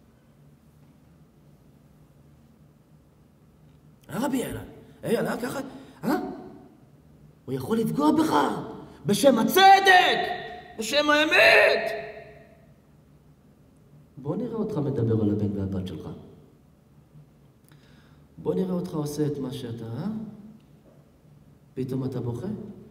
רבי אייל, ככה? הוא יכול לפגוע בך, בשם הצדק, בשם האמת. בוא נראה אותך מדבר על הבן והבת שלך. בוא נראה אותך עושה את מה שאתה, פתאום אתה בוכה?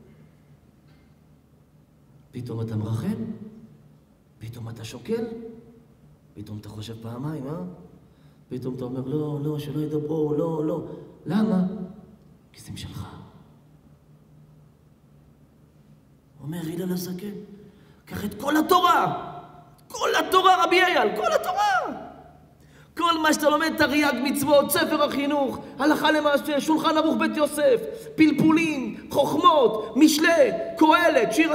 פתאום אתה מרחם? פתאום אתה שוקל? פתאום אתה חושב פעמיים, פתאום אתה אומר, לא, שלא ידברו, לא. למה? כי זה משלך. אומר הלל הזקן, קח את כל התורה, רבי אייל, כל התורה. כל מה שאתה לומד, תרי"ג מצוות, ספר החינוך, הלכה למעשה, שולחן ערוך בית יוסף, פלפולים, חוכמות, משלי, קהלת, שיר,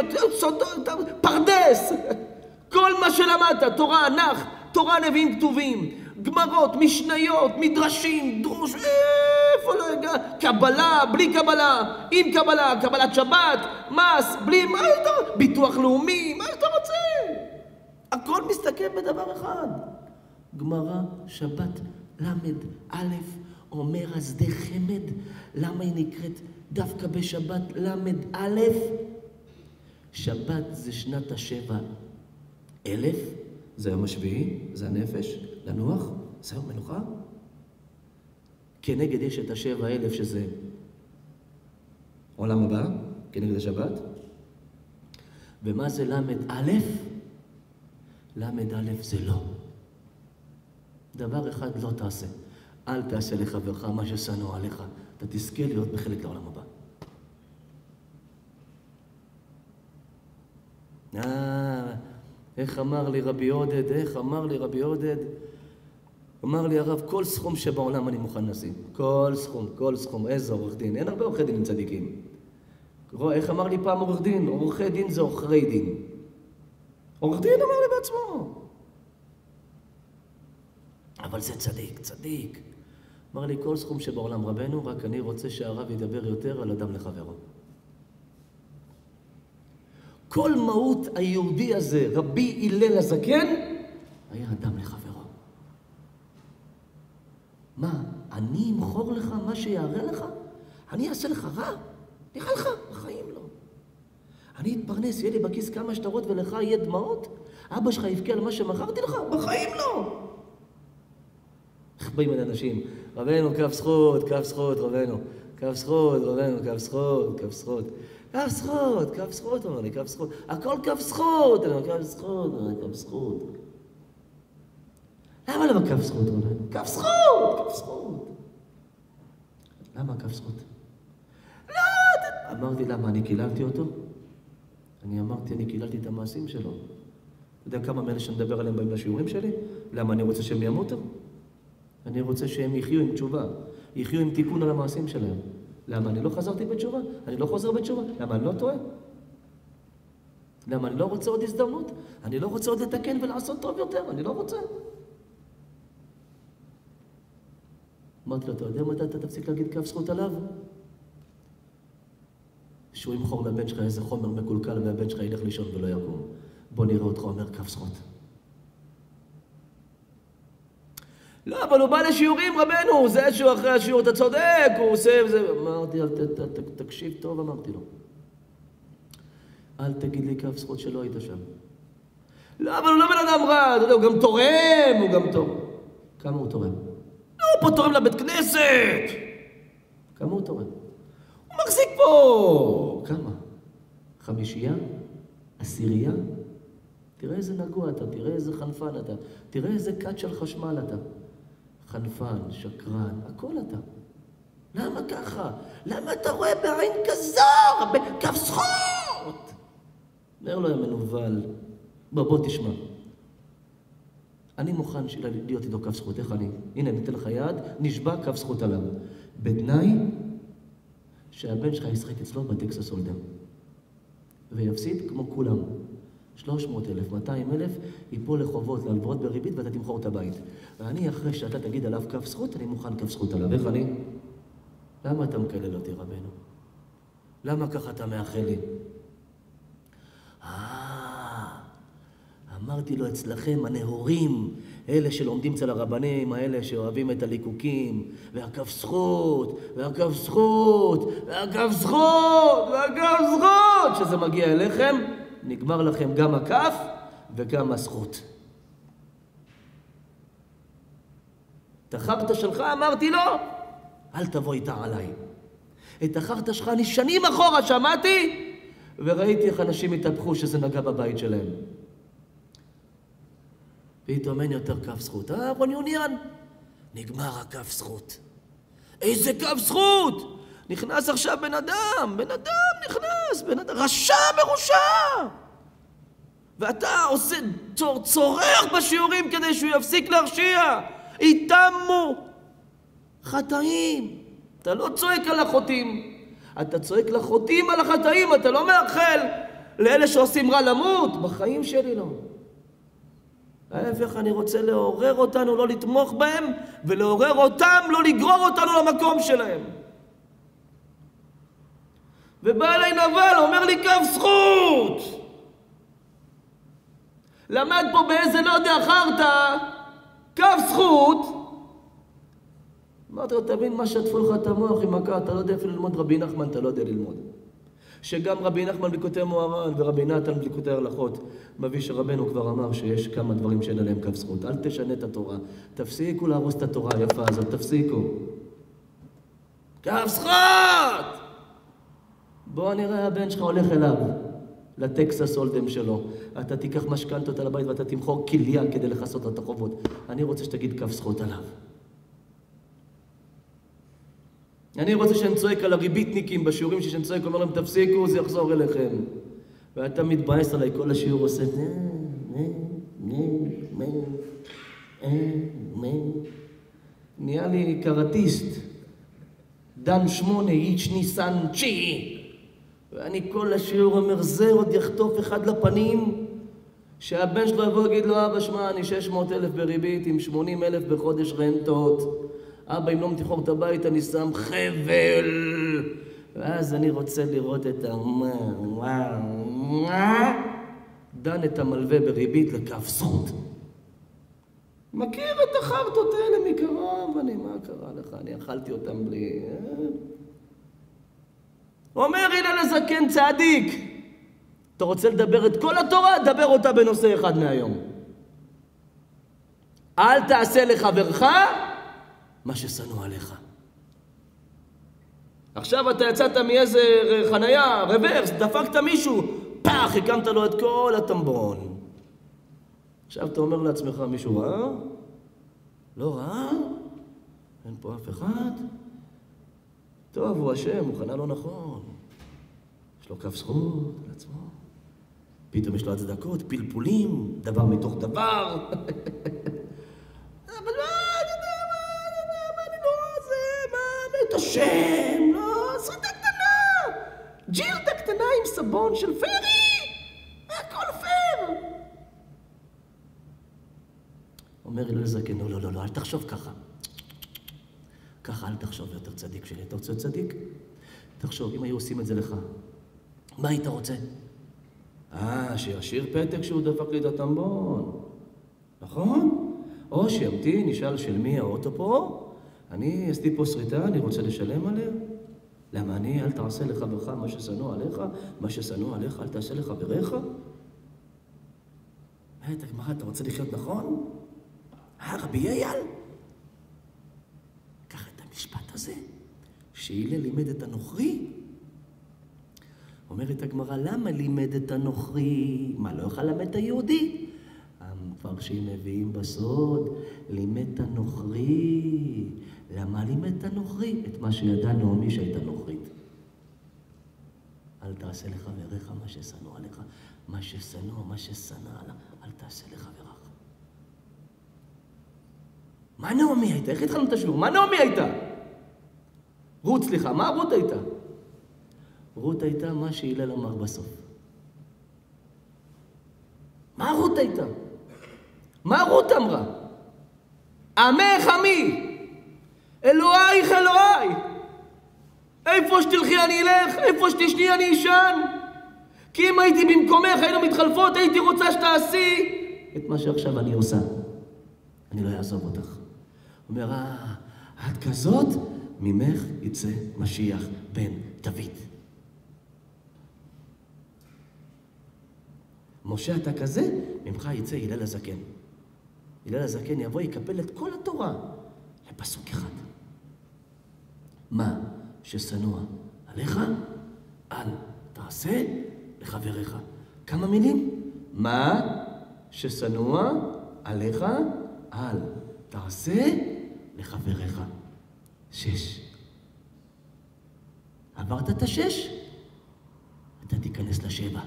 פרדס, כל מה שלמדת, תורה נח, תורה נביאים כתובים, גמרות, משניות, מדרשים, דרוש, איפה לא הגע? קבלה, בלי קבלה, עם קבלה, קבלת שבת, מס, בלי, מה אתה? ביטוח לאומי, מה אתה רוצה? הכל מסתכם בדבר אחד. גמרא, שבת, למד, א', אומר אז די חמד, למה היא נקראת דווקא בשבת למד א'? שבת זה שנת השבע אלף, זה יום השביעי, זה הנפש, לנוח, זה יום מנוחה. כנגד יש את השבע אלף שזה עולם הבא, כנגד השבת. ומה זה למד א'? למד א' זה לא. דבר אחד לא תעשה. אל תעשה לחברך מה ששנוא עליך. אתה תזכה להיות בחלק לעולם הבא. איך אמר לי רבי עודד? אמר לי הרב, כל סכום שבעולם אני מוכן לשים. כל סכום. איזה עורך דין? אין הרבה עורכי דין צדיקים. איך אמר לי פעם עורך דין? עורכי דין זה עוכרי דין. עורך דין אמר לי בעצמו. אבל זה צדיק. אמר לי, כל סכום שבעולם רבנו, רק אני רוצה שהרב ידבר יותר על אדם לחברו. כל מהות היהודי הזה, רבי הלל הזקן, היה אדם לחברו. מה, אני אמחור לך מה שיערה לך? אני אעשה לך רע? נראה לך? בחיים לא. אני אתפרנס, יהיה לי בכיס כמה שטרות ולך יהיה דמעות? אבא שלך יבכה על מה שמכרתי לך? בחיים לא. איך באים על אנשים? רבנו, כף זכות, רבנו. כף זכות, אומר לי, כף זכות. הכל כף זכות. למה כף זכות, רבנו? כף זכות. למה כף זכות? לא, אמרתי, למה? אני קיללתי אותו? אני קיללתי את המעשים שלו. אתה יודע כמה מאלה שנדבר עליהם באים לשיעורים שלי? למה אני רוצה שהם ימותו? אני רוצה שהם יחיו עם תשובה, יחיו עם תיקון על המעשים שלהם. למה אני לא חזרתי בתשובה? אני לא חוזר בתשובה? למה אני לא טועה? למה אני לא רוצה עוד הזדמנות? אני לא רוצה עוד לתקן ולעשות טוב יותר, אני לא רוצה. אמרתי לו, אתה יודע מתי אתה תפסיק להגיד כף זכות עליו? שהוא ימחור לבן שלך איזה חומר מקולקל והבן שלך ילך לישון ולא יקום. בוא נראה אותך אומר כף זכות. לא, אבל הוא בא לשיעורים, רבנו, זה שהוא אחרי השיעור, אתה צודק, הוא עושה וזה. אמרתי, תקשיב טוב, אמרתי לו. אל תגיד לי כף זכות שלא היית שם. לא, אבל הוא לא בן אדם רע, אתה יודע, הוא גם תורם, כמה הוא תורם? לא, הוא פה תורם לבית כנסת. כמה הוא תורם? הוא מחזיק פה. כמה? 5? 10? תראה איזה נגוע אתה, תראה איזה חנפן אתה, תראה איזה קט של חשמל אתה. חנפן, שקרן, הכל אתה. למה ככה? למה אתה רואה בעין כזר, בכף זכות? אומר לו המנוול, בוא תשמע. אני מוכן להיות איתו כף זכות, איך אני? הנה, ניתן לך יד, נשבע כף זכות עליו. בתנאי שהבן שלך ישחק אצלו בטקסס הולדם. ויפסיד כמו כולם. 300,000, 200,000, ייפול לחובות, להלוואות בריבית, ואתה תמכור את הבית. ואני, אחרי שאתה תגיד עליו כף זכות, אני מוכן כף זכות עליו. איך אני? למה אתה מקלל אותי, רבנו? למה ככה אתה מאחל לי? אמרתי לו, אצלכם הנאורים, אלה שלומדים אצל הרבנים, האלה שאוהבים את הליקוקים, והכף זכות, שזה מגיע אליכם, נגמר לכם גם הכף וגם הזכות. את החרטה שלך אמרתי לו, אל תבוא איתה עליי. את החרטה שלך אני שנים אחורה שמעתי, וראיתי איך אנשים התהפכו שזה נגע בבית שלהם. פתאום אין יותר כף זכות. רון יוניאן, נגמר הכף זכות. איזה כף זכות? נכנס עכשיו בן אדם רשע מרושע. ואתה עושה צורח בשיעורים כדי שהוא יפסיק להרשיע. איתמו חטאים. אתה לא צועק על החוטאים, אתה צועק לחוטאים על החטאים. אתה לא מאחל לאלה שעושים רע למות. בחיים שלי לא. ההפך, אני רוצה לעורר אותנו, לא לתמוך בהם, ולעורר אותם, לא לגרור אותנו למקום שלהם. ובא אליי נבל, אומר לי, קו זכות! למד פה באיזה לא יודע חרטה, קו זכות. אמרתי לו, תבין מה שטפו לך את המוח עם מכה, אתה לא יודע אפילו ללמוד רבי נחמן, אתה לא יודע ללמוד. שגם רבי נחמן בליקוטי מוהר"ן ורבי נתן בליקוטי הלכות, מביא שרבנו כבר אמר שיש כמה דברים שאין עליהם קו זכות. אל תשנה את התורה, תפסיקו להרוס את התורה היפה הזאת, תפסיקו. קו זכות! בוא נראה, הבן שלך הולך אליו, לטקסס הולדם שלו. אתה תיקח משכנתות על הבית ואתה תמכור כליה כדי לכסות את החובות. אני רוצה שתגיד קו זכות עליו. אני רוצה שאני צועק על הריביטניקים בשיעורים שאני צועק, אומר להם, תפסיקו, זה יחזור אליכם. ואתה מתבאס עליי, כל השיעור עושה... נהיה לי קראטיסט. דן 8, איץ' ניסן 9. ואני כל השיעור אומר, זה עוד יחטוף אחד לפנים, שהבן שלו יבוא ויגיד לו, אבא, שמע, אני 600,000 בריבית עם 80,000 בחודש רנטות. אבא, אם לא מתיחור את הבית, אני שם חבל. ואז אני רוצה לראות את דן את המלווה בריבית לקו זכות. מכיר את החרטות האלה מקרוב, מה קרה לך? אני אכלתי אותם בלי... אומר הלל הזקן צדיק, אתה רוצה לדבר את כל התורה? דבר אותה בנושא אחד מהיום. אל תעשה לחברך מה ששנוא עליך. עכשיו אתה יצאת מאיזה חנייה, רוורס, דפקת מישהו, פח, הקמת לו את כל הטמבון. עכשיו אתה אומר לעצמך, מישהו ראה? לא ראה? אין פה אף אחד? טוב, הוא השם, הוא חנה לא נכון. יש לו כף זכות על עצמו. פתאום יש לו הצדקות, פלפולים, דבר מתוך דבר. אבל מה, אני לא זה, מה, את השם, לא, שריטה קטנה. ג'ילדה קטנה עם סבון של פרי. הכל פר. אומר הלל הזקן, לא, אל תחשוב ככה. ככה אל תחשוב יותר צדיק שלי. אתה רוצה צדיק? תחשוב, אם היו עושים את זה לך, מה היית רוצה? שישאיר פתק שהוא דפק לי את הטמבון. נכון? או שימתין, נשאל של מי האוטו פה, אני עשיתי פה שריטה, אני רוצה לשלם עליה. למה אני, אל תעשה לחברך מה ששנוא עליך, מה ששנוא עליך, אל תעשה לחבריך? מה, אתה רוצה לחיות נכון? רבי אייל? קח את המשפט הזה, שהילל לימד את הנוכרי. אומרת הגמרא, למה לימד את הנוכרי? מה, לא יוכל ללמד את היהודי? המפרשים מביאים בסוד, לימד את הנוכרי. למה לימד את הנוכרי? את מה שידע נעמי שהייתה נוכרית. אל תעשה לחבריך מה ששנוא עליך, מה ששנא עליך, אל תעשה לחברך. מה נעמי הייתה? איך התחלנו את השיעור? מה נעמי הייתה? רות, סליחה, מה רות הייתה? רות הייתה מה שהילל אמר בסוף. מה רות הייתה? מה רות אמרה? עמך עמי, אלוהיך אלוהי. איפה שתלכי אני אלך, איפה שתשני אני אשן. כי אם הייתי במקומך, היינו מתחלפות, הייתי רוצה שתעשי את מה שעכשיו אני עושה. אני לא אעזוב אותך. אומר, את כזאת, ממך יצא משיח בן דוד. משה, אתה כזה, ממך יצא הלל הזקן. הלל הזקן יבוא, יקפל את כל התורה לפסוק אחד. מה ששנוא עליך, אל תעשה לחבריך. כמה מילים? מה ששנוא עליך, אל תעשה לחבריך. 6. עברת את 6? אתה תיכנס ל7.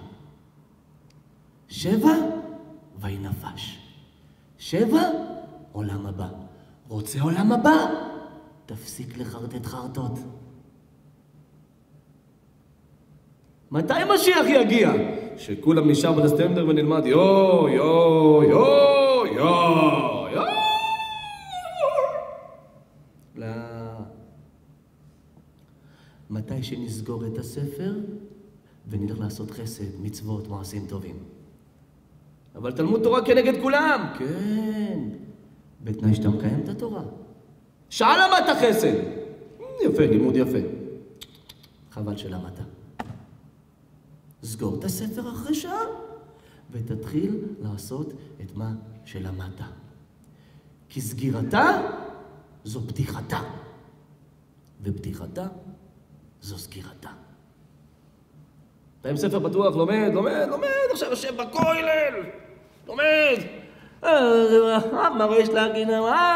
7 וינפש. 7 עולם הבא. רוצה עולם הבא? תפסיק לחרטט חרטות. מתי משיח יגיע? שכולם נשאר בלסטנדר ונלמד יו יו. לא. מתי שנסגור את הספר ונלך לעשות חסד, מצוות, מעשים טובים. אבל תלמוד תורה כנגד כולם. כן. בתנאי שאתה מקיים את התורה. שעה למדת חסד. יפה, לימוד יפה. חבל שלמדת. סגור את הספר אחרי שעה ותתחיל לעשות את מה שלמדת. כי סגירתה זו פתיחתה. ופתיחתה זו סגירתה. אתה עם ספר פתוח, לומד, עכשיו יושב בכולל, לומד. מה יש להגיד?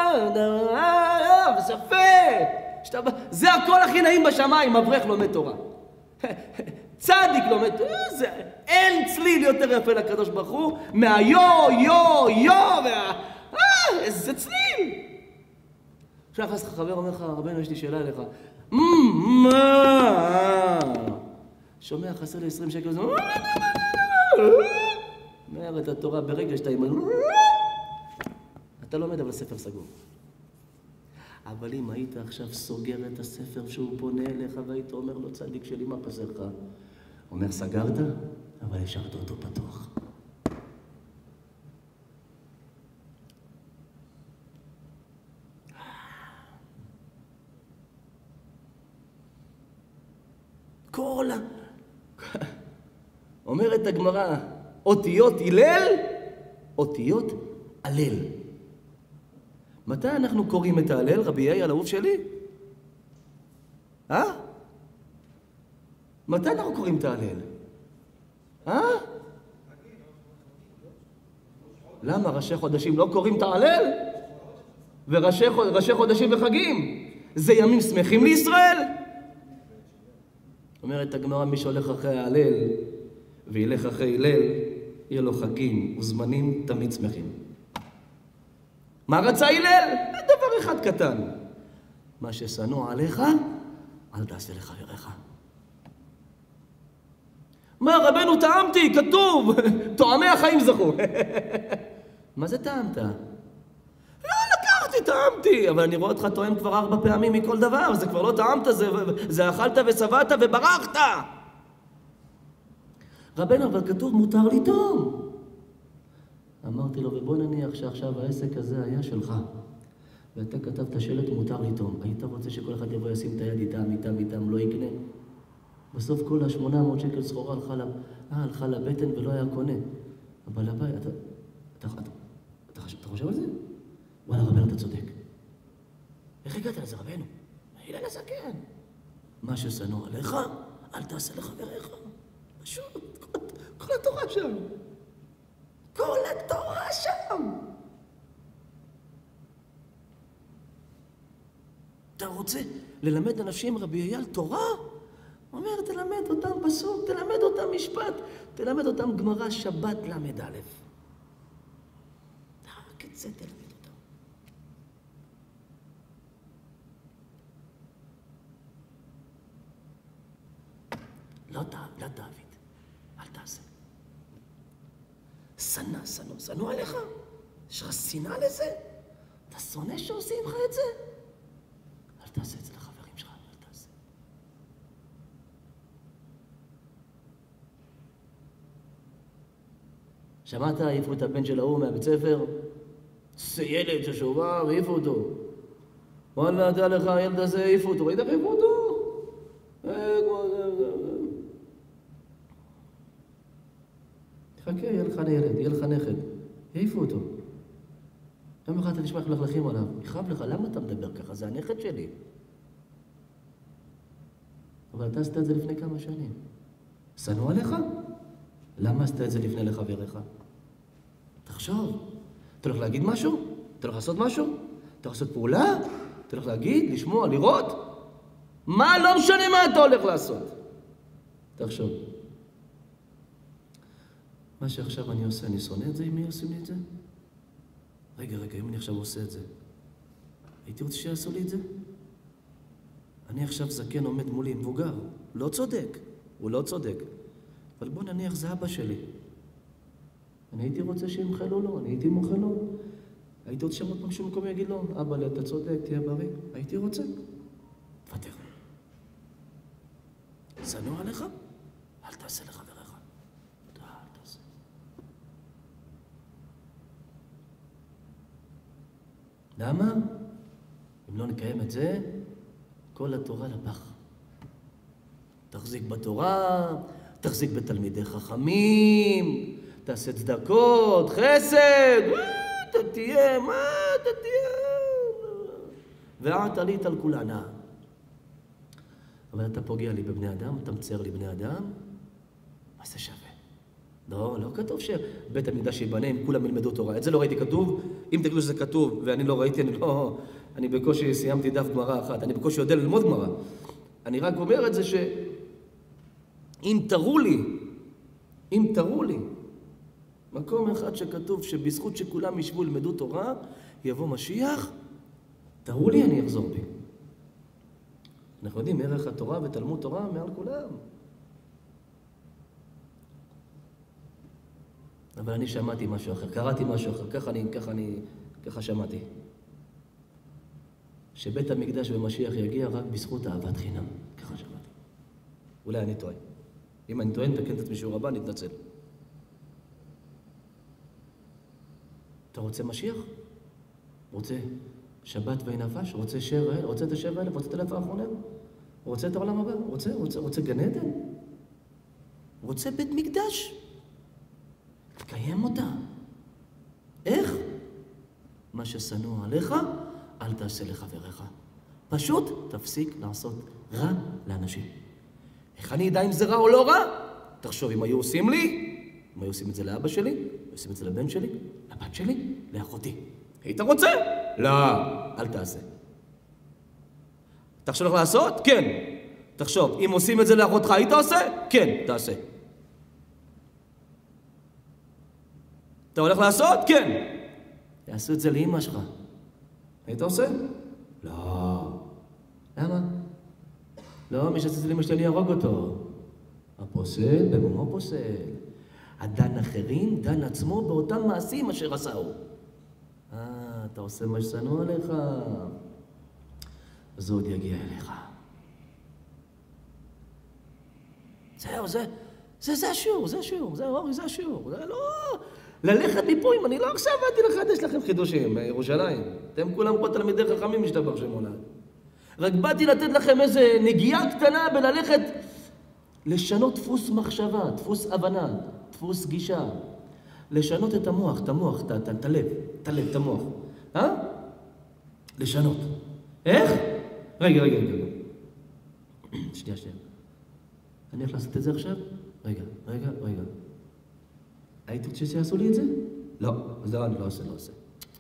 וספה. זה הכל הכי נעים בשמיים, אברך לומד תורה. צדיק לומד תורה. אין צליל יותר יפה לקדוש ברוך הוא מהיו, איזה צליל. עכשיו נכנס לך חבר, אומר לך, רבנו, יש לי שאלה אליך. מה? שומע, חסר לי 20 שקל, אומר את התורה ברגע שאתה עם... אתה לומד, אבל הספר סגור. אבל אם היית עכשיו סוגר את הספר שהוא פונה אליך והיית אומר לו, צדיק שלי, מה חסר לך? אומר, סגרת, אבל השארת אותו פתוח. כל אומרת הגמרא, אותיות הלל, אותיות הלל. מתי אנחנו קוראים את ההלל, רבי יאיר, האהוב שלי? מתי אנחנו קוראים את ההלל? למה? ראשי חודשים לא קוראים את ההלל? וראשי חודשים וחגים? זה ימים שמחים לישראל? אומרת הגמרא, מי שהולך אחרי ההלל וילך אחרי הלל, יהיה לו חגים וזמנים תמיד שמחים. מה רצה הלל? דבר אחד קטן. מה ששנוא עליך, אל תעשה לחבריך. מה רבנו טעמתי? כתוב, טועמי החיים זכו. מה זה טעמת? לא לקחתי, טעמתי. אבל אני רואה אותך טועם כבר 4 פעמים מכל דבר. זה כבר לא טעמת, זה אכלת ושבעת וברחת. רבנו, אבל כתוב מותר לטעום. אמרתי לו, ובוא נניח שעכשיו העסק הזה היה שלך, ואתה כתבת שלט מותר לטעום. היית רוצה שכל אחד יבוא ישים את היד איתם, לא יקנה? בסוף כל ה-800 שקל סחורה הלכה לבטן ולא היה קונה. אבל הבית, אתה חושב על זה? וואלה, רבנו, אתה צודק. איך הגעת לזה, רבנו? הלל הזקן. מה ששנוא עליך, אל תעשה לחבריך. פשוט, כל התורה שם. כל התורה שם. אתה רוצה ללמד אנשים, רבי אייל, תורה? אומר, תלמד אותם פסוק, תלמד אותם משפט, תלמד אותם גמרא שבת למד א'. רק את זה תלמד אותם. לא דוד, אל תעשה. שנוא עליך? יש לך שנאה לזה? אתה שונא שעושים לך את זה? אל תעשה את זה לחברים שלך, אל תעשה. שמעת, העיפו את הבן של ההוא מהבית ספר? זה ילד ששובה, והעיפו אותו. וואלה, דע לך, הילד הזה, העיפו אותו. ראית איך העיפו אותו? חכה, יהיה לך ילד, יהיה לך נכד. העיפו אותו. יום אחד אתה נשמע איך מלכלכים עליו. יכאב לך, למה אתה מדבר ככה? זה הנכד שלי. אבל אתה עשית את זה לפני כמה שנים. שנוא עליך? למה עשית את זה לפני לחבריך? תחשוב. אתה הולך להגיד משהו? אתה הולך לעשות משהו? אתה הולך לעשות פעולה? אתה הולך להגיד, לשמוע, לראות? מה? לא משנה מה אתה הולך לעשות. תחשוב. מה שעכשיו אני עושה, אני שונא את זה אם מי עושים לי את זה? רגע, אם אני עכשיו עושה את זה, הייתי רוצה שיעשו לי את זה? אני עכשיו זקן עומד מולי, מבוגר, לא צודק, הוא לא צודק. אבל בוא נניח זה אבא שלי. אני הייתי רוצה שימחלו לו, אני הייתי מוחל לו. הייתי רוצה שמות משהו מקום יגיד לו, אבא, אתה צודק, תהיה בריא. הייתי רוצה. תוותר. שנוא עליך, אל תעשה לחבריך. אל תעשה. למה? אם לא נקיים את זה, כל התורה לפח. תחזיק בתורה, תחזיק בתלמידי חכמים, תעשה צדקות, חסד, אתה תהיה, מה אתה תהיה? ואת עלית על כולנה. אבל אתה פוגע לי בבני אדם, אתה מצייר לי בני אדם, מה זה שווה? לא כתוב שבית המקדש ייבנה אם כולם ילמדו תורה. את זה לא ראיתי כתוב. אם תגידו שזה כתוב ואני לא ראיתי, אני בקושי סיימתי דף גמרא אחת, אני בקושי יודע ללמוד גמרא. אני רק אומר את זה אם תראו לי מקום אחד שכתוב שבזכות שכולם ישבו ילמדו תורה, יבוא משיח, תראו לי, אני אחזור בי. אנחנו יודעים ערך התורה ותלמוד תורה מעל כולם. אבל אני שמעתי משהו אחר, קראתי משהו אחר, ככה שמעתי. שבית המקדש במשיח יגיע רק בזכות אהבת חינם. ככה שמעתי. אולי אני טועה. אם אני טועה, נתקן את עצמי שיעור הבא, נתנצל. אתה רוצה משיח? רוצה שבת ונפש? רוצה שרע? רוצה את השבע אלף? רוצה את אלף האחרונים? רוצה את העולם הבא? רוצה גן עדן? רוצה בית מקדש? תקיים אותה. איך? מה ששנוא עליך, אל תעשה לחבריך. פשוט תפסיק לעשות רע לאנשים. איך אני אדע אם זה רע או לא רע? תחשוב, אם היו עושים לי, אם היו עושים את זה לאבא שלי, היו עושים את זה לבן שלי, לבת שלי, לאחותי. היית רוצה? לא, אל תעשה. תחשוב לך לעשות? כן. תחשוב, אם עושים את זה לאחותך, היית עושה? כן, תעשה. אתה הולך לעשות? כן. יעשו את זה לאמא שלך. היית עושה? לא. למה? לא, מי שעשיתי לאמא שלי יהרוג אותו. הפוסל במומו פוסל. הדן אחרים, דן עצמו באותם מעשים אשר עשהו. אתה עושה מה ששנוא עליך. אז זה עוד יגיע אליך. זהו, זה השיעור, זה אורי, זה השיעור. זה לא... ללכת מפה, אם אני לא עכשיו באתי לחדש לכם חידושים בירושלים. אתם כולם פה תלמידי חכמים משתבח שמולד. רק באתי לתת לכם איזה נגיעה קטנה בללכת לשנות דפוס מחשבה, דפוס הבנה, דפוס גישה. לשנות את המוח, את הלב, את המוח. לשנות. איך? רגע. שנייה. אני הולך לעשות את זה עכשיו? רגע. היית רוצה שיעשו לי את זה? לא, אז אני לא עושה.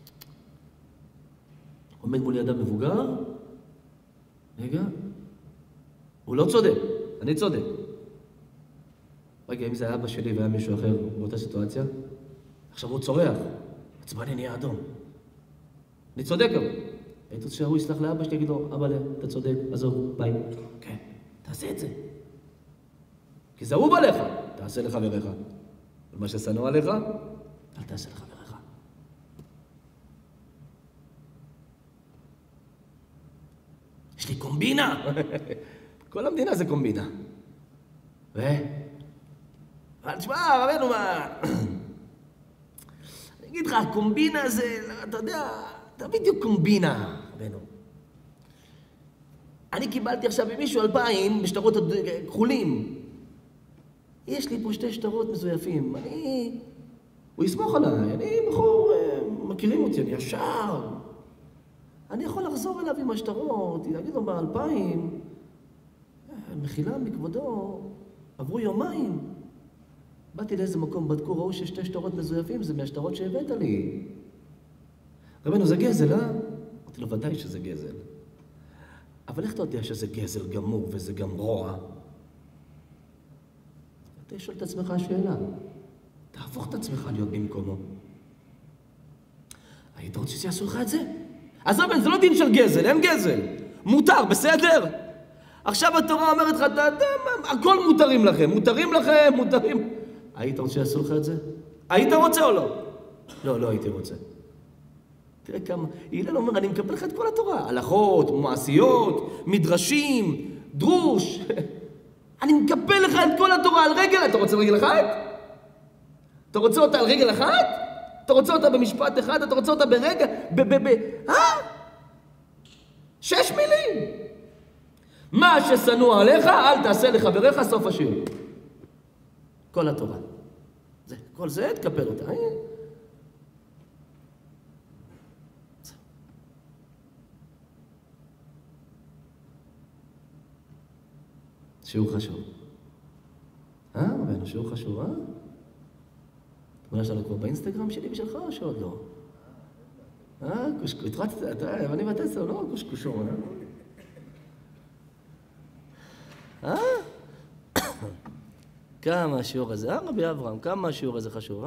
עומד מולי אדם מבוגר, רגע, הוא לא צודק, אני צודק. רגע, אם זה היה אבא שלי והיה מישהו אחר באותה סיטואציה, עכשיו הוא צורח, עצבני נהיה אדום. אני צודק גם. היית רוצה שהוא יסלח לאבא שלי, יגיד לו, אבא, אתה צודק, עזוב, ביי. כן, תעשה את זה. כי זה אהוב עליך, תעשה לחבריך. ומה ששנוא עליך, אל תעשה לחבריך. יש לי קומבינה. כל המדינה זה קומבינה. אבל תשמע, רבנו, מה... אני אגיד לך, קומבינה זה, אתה יודע, אתה בדיוק קומבינה, רבנו. אני קיבלתי עכשיו ממישהו 2,000 בשטרות כחולים. יש לי פה 2 שטרות מזויפים. הוא יסמוך עליי, אני בחור, מכירים אותי, אני ישר. אני יכול לחזור אליו עם השטרות, להגיד לו ב2,000, מחילה מכבודו, עברו יומיים. באתי לאיזה מקום, בדקו, ראו ש2 שטרות מזויפים, זה מהשטרות שהבאת לי. רבנו, זה גזל, אמרתי לו, ודאי שזה גזל. אבל איך אתה יודע שזה גזל גמור וזה גם רוע? אתה שואל את עצמך השאלה. תהפוך את עצמך להיות במקומו. היית רוצה שיעשו לך את זה? אז רבן, זה לא דין של גזל, אין גזל. מותר, בסדר? עכשיו התורה אומרת לך, הכל מותרים לכם. היית רוצה שיעשו לך את זה? היית רוצה או לא? לא, לא הייתי רוצה. תראה כמה, הלל אומר, אני מקבל לך את כל התורה, הלכות, מעשיות, מדרשים, דרוש. אני מקבל לך את כל התורה על רגל, אתה רוצה רגל אחת? אתה רוצה אותה על רגל אחת? אתה רוצה אותה במשפט אחד? אתה רוצה אותה ברגע? שש מילים. מה ששנוא עליך, אל תעשה לחבריך, סוף השיעור. כל התורה. כל זה, תקפל אותה. שיעור חשוב. רבנו, שיעור חשוב, תמונה שלנו כבר באינסטגרם שלי ושלך או שעוד לא? קושקוש, התרצת, אני ואתה לא קושקושו, כמה השיעור הזה, רבי אברהם, כמה השיעור הזה חשוב,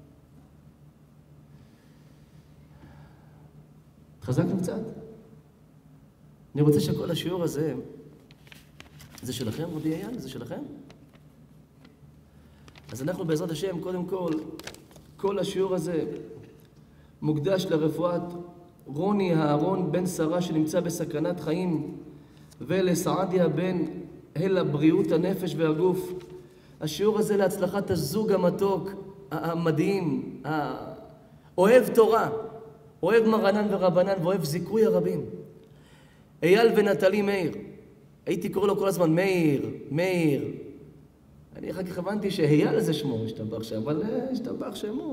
התחזקנו קצת. אני רוצה שכל השיעור הזה, זה שלכם, רבי אייל? זה שלכם? אז אנחנו בעזרת השם, קודם כל השיעור הזה מוקדש לרפואת רוני אהרון בן שרה שנמצא בסכנת חיים, ולסעדיה בן אלה בריאות הנפש והגוף. השיעור הזה להצלחת הזוג המתוק, המדהים, אוהב תורה, אוהב מרנן ורבנן ואוהב זיכוי הרבים. אייל ונטלי מאיר. הייתי קורא לו כל הזמן מאיר. אני אחר כך הבנתי שאייל זה שמו, השתבח שם, אבל השתבח שמו.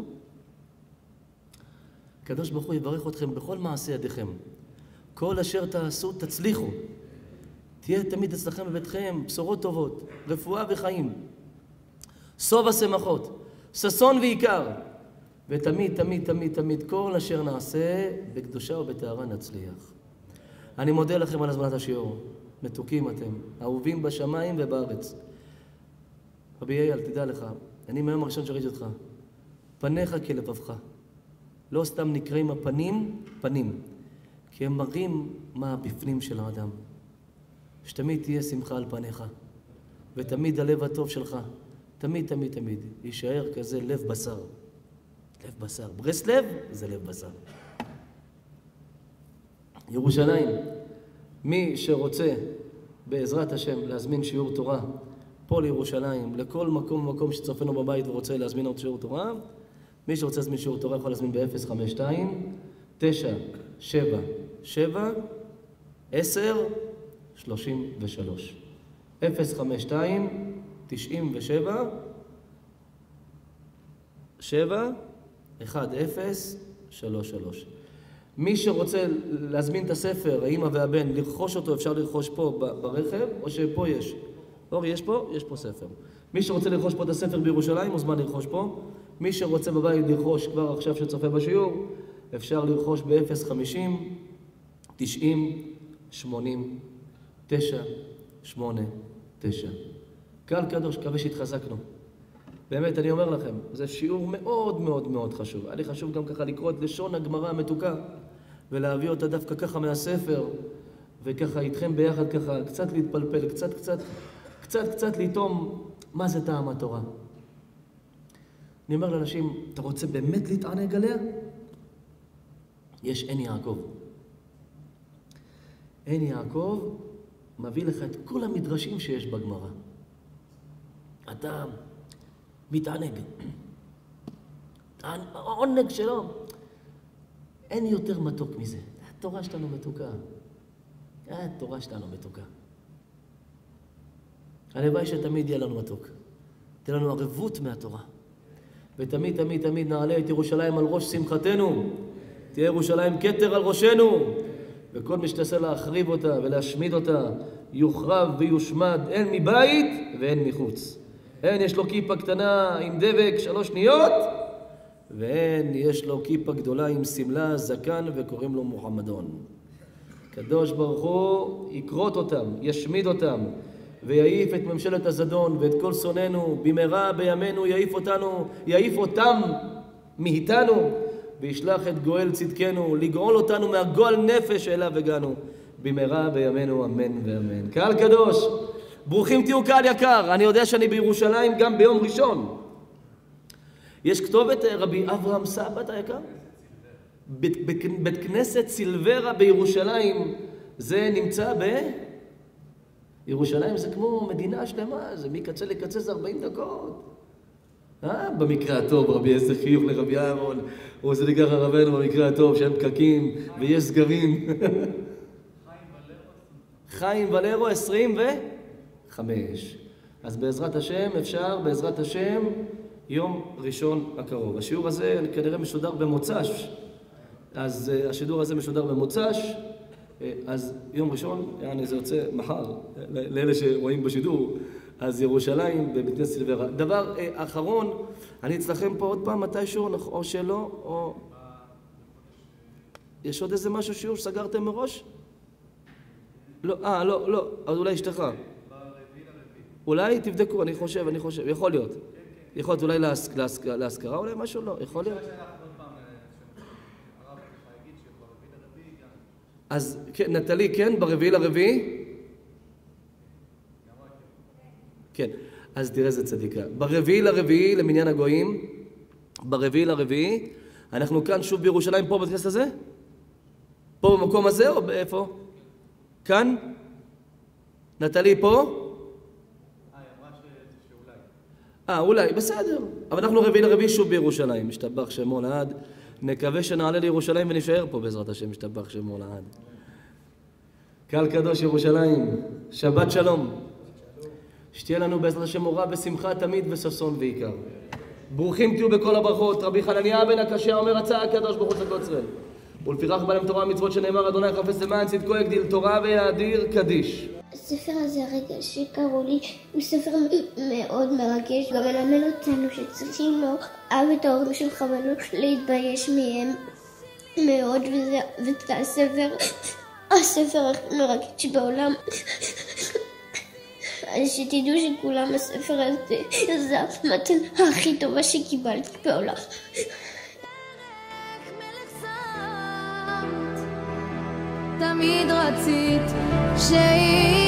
הקדוש ברוך הוא יברך אתכם בכל מעשה ידיכם. כל אשר תעשו תצליחו. תהיה תמיד אצלכם בביתכם בשורות טובות, רפואה וחיים. סוב השמחות, ששון ועיקר. ותמיד, תמיד, תמיד, תמיד, כל אשר נעשה בקדושה ובטהרה נצליח. אני מודה לכם על הזמנת השיעור. מתוקים אתם, אהובים בשמיים ובארץ. רבי אייל, תדע לך, אני מהיום הראשון שראיתי אותך. פניך כלבבך. לא סתם נקראים הפנים, פנים. כי הם מראים מה הבפנים של האדם. שתמיד תהיה שמחה על פניך. ותמיד הלב הטוב שלך, תמיד, תמיד, תמיד, יישאר כזה לב בשר. לב בשר. ברסלב זה לב בשר. ירושלים. מי שרוצה בעזרת השם להזמין שיעור תורה פה לירושלים, לכל מקום ומקום שצופנו בבית ורוצה להזמין עוד שיעור תורה, מי שרוצה להזמין שיעור תורה יכול להזמין ב-052-977-10-33 052-97-1033 מי שרוצה להזמין את הספר, האמא והבן, לרכוש אותו, אפשר לרכוש פה ברכב, או שפה יש. אורי, יש פה ספר. מי שרוצה לרכוש פה את הספר בירושלים, מוזמן לרכוש פה. מי שרוצה בבית לרכוש כבר עכשיו שצופה בשיעור, אפשר לרכוש ב-050-90-80-989. קהל קדוש, מקווה שהתחזקנו. באמת, אני אומר לכם, זה שיעור מאוד מאוד מאוד חשוב. היה לי חשוב גם ככה לקרוא את לשון הגמרא המתוקה, ולהביא אותה דווקא ככה מהספר, וככה איתכם ביחד ככה, קצת להתפלפל, קצת לטעום מה זה טעם התורה. אני אומר לאנשים, אתה רוצה באמת להתענג עליה? יש עין יעקב. עין יעקב מביא לך את כל המדרשים שיש בגמרא. אתה מתענג. העונג שלו. אין יותר מתוק מזה. התורה שלנו מתוקה. התורה שלנו מתוקה. הלוואי שתמיד יהיה לנו מתוק. תהיה לנו ערבות מהתורה. ותמיד, תמיד, תמיד נעלה את ירושלים על ראש שמחתנו. תהיה ירושלים כתר על ראשנו. וכל מי שתעשה להחריב אותה ולהשמיד אותה, יוחרב ויושמד, הן מבית והן מחוץ. הן יש לו כיפה קטנה עם דבק 3 שניות, והן יש לו כיפה גדולה עם סמלה, זקן, וקוראים לו מוחמדון. קדוש ברוך הוא יקרות אותם, ישמיד אותם, ויעיף את ממשלת הזדון ואת כל שונאינו, במהרה בימינו יעיף אותם מאיתנו, וישלח את גואל צדקנו, לגאול אותנו מהגועל נפש אליו הגענו, במהרה בימינו אמן ואמן. קהל קדוש, ברוכים תהיו קהל יקר. אני יודע שאני בירושלים גם ביום ראשון. יש כתובת רבי אברהם סבא היקר? בית כנסת סילברה בירושלים, זה נמצא ירושלים זה כמו מדינה שלמה, זה מקצה לקצה זה 40 דקות. במקרה הטוב, רבי איזה חיוך לרבי אהרון, הוא עושה לי ככה רבנו במקרה הטוב, שאין פקקים ויש סגרים. חיים ולרו 25. אז בעזרת השם אפשר, בעזרת השם, יום ראשון הקרוב. השיעור הזה כנראה משודר במוצ"ש, אז השידור הזה משודר במוצ"ש, אז יום ראשון, זה יוצא מחר, לאלה שרואים בשידור, אז ירושלים בבית כנסת סילברה. דבר אחרון, אני אצלכם פה עוד פעם מתישהו, או שלא, או... יש עוד איזה משהו שיעור שסגרתם מראש? לא, לא, אז אולי אשתך. אולי תבדקו, אני חושב, יכול להיות. יכול להיות אולי להשכרה, אולי משהו לא, יכול להיות. אז נטלי, כן, ברביעי לרביעי? כן, אז תראה איזה צדיקה. ברביעי לרביעי למניין הגויים, ברביעי לרביעי, אנחנו כאן שוב בירושלים, פה בכנסת הזה? פה במקום הזה או באיפה? כאן? נטלי פה? אולי, בסדר. אבל אנחנו רביעי לרביעי שוב בירושלים, משתבח שמו לעד. נקווה שנעלה לירושלים ונשאר פה בעזרת השם, משתבח שמו לעד. קהל קדוש ירושלים, שבת שלום. שתהיה לנו בעזרת השם מורה ושמחה תמיד וששון ועיקר. ברוכים תהיו בכל הברכות. רבי חנניה בן הקשיא אומר רצה הקדוש ברוך הוא צדקות ישראל. ולפיכך בא להם תורה ומצוות שנאמר אדוני חפץ למען צדקו יגדיל תורה ויאדיר קדיש. הספר הזה הרגע שקראו לי הוא ספר מאוד מרגש, גם מלמד אותנו שצריכים לא אהב את ההורים שלך ולא להתבייש מהם מאוד, וזה הספר הכי מרגש בעולם. אז שתדעו שכולם הספר הזה זה המתנה הכי טובה שקיבלתי בעולם. תמיד רצית שהיא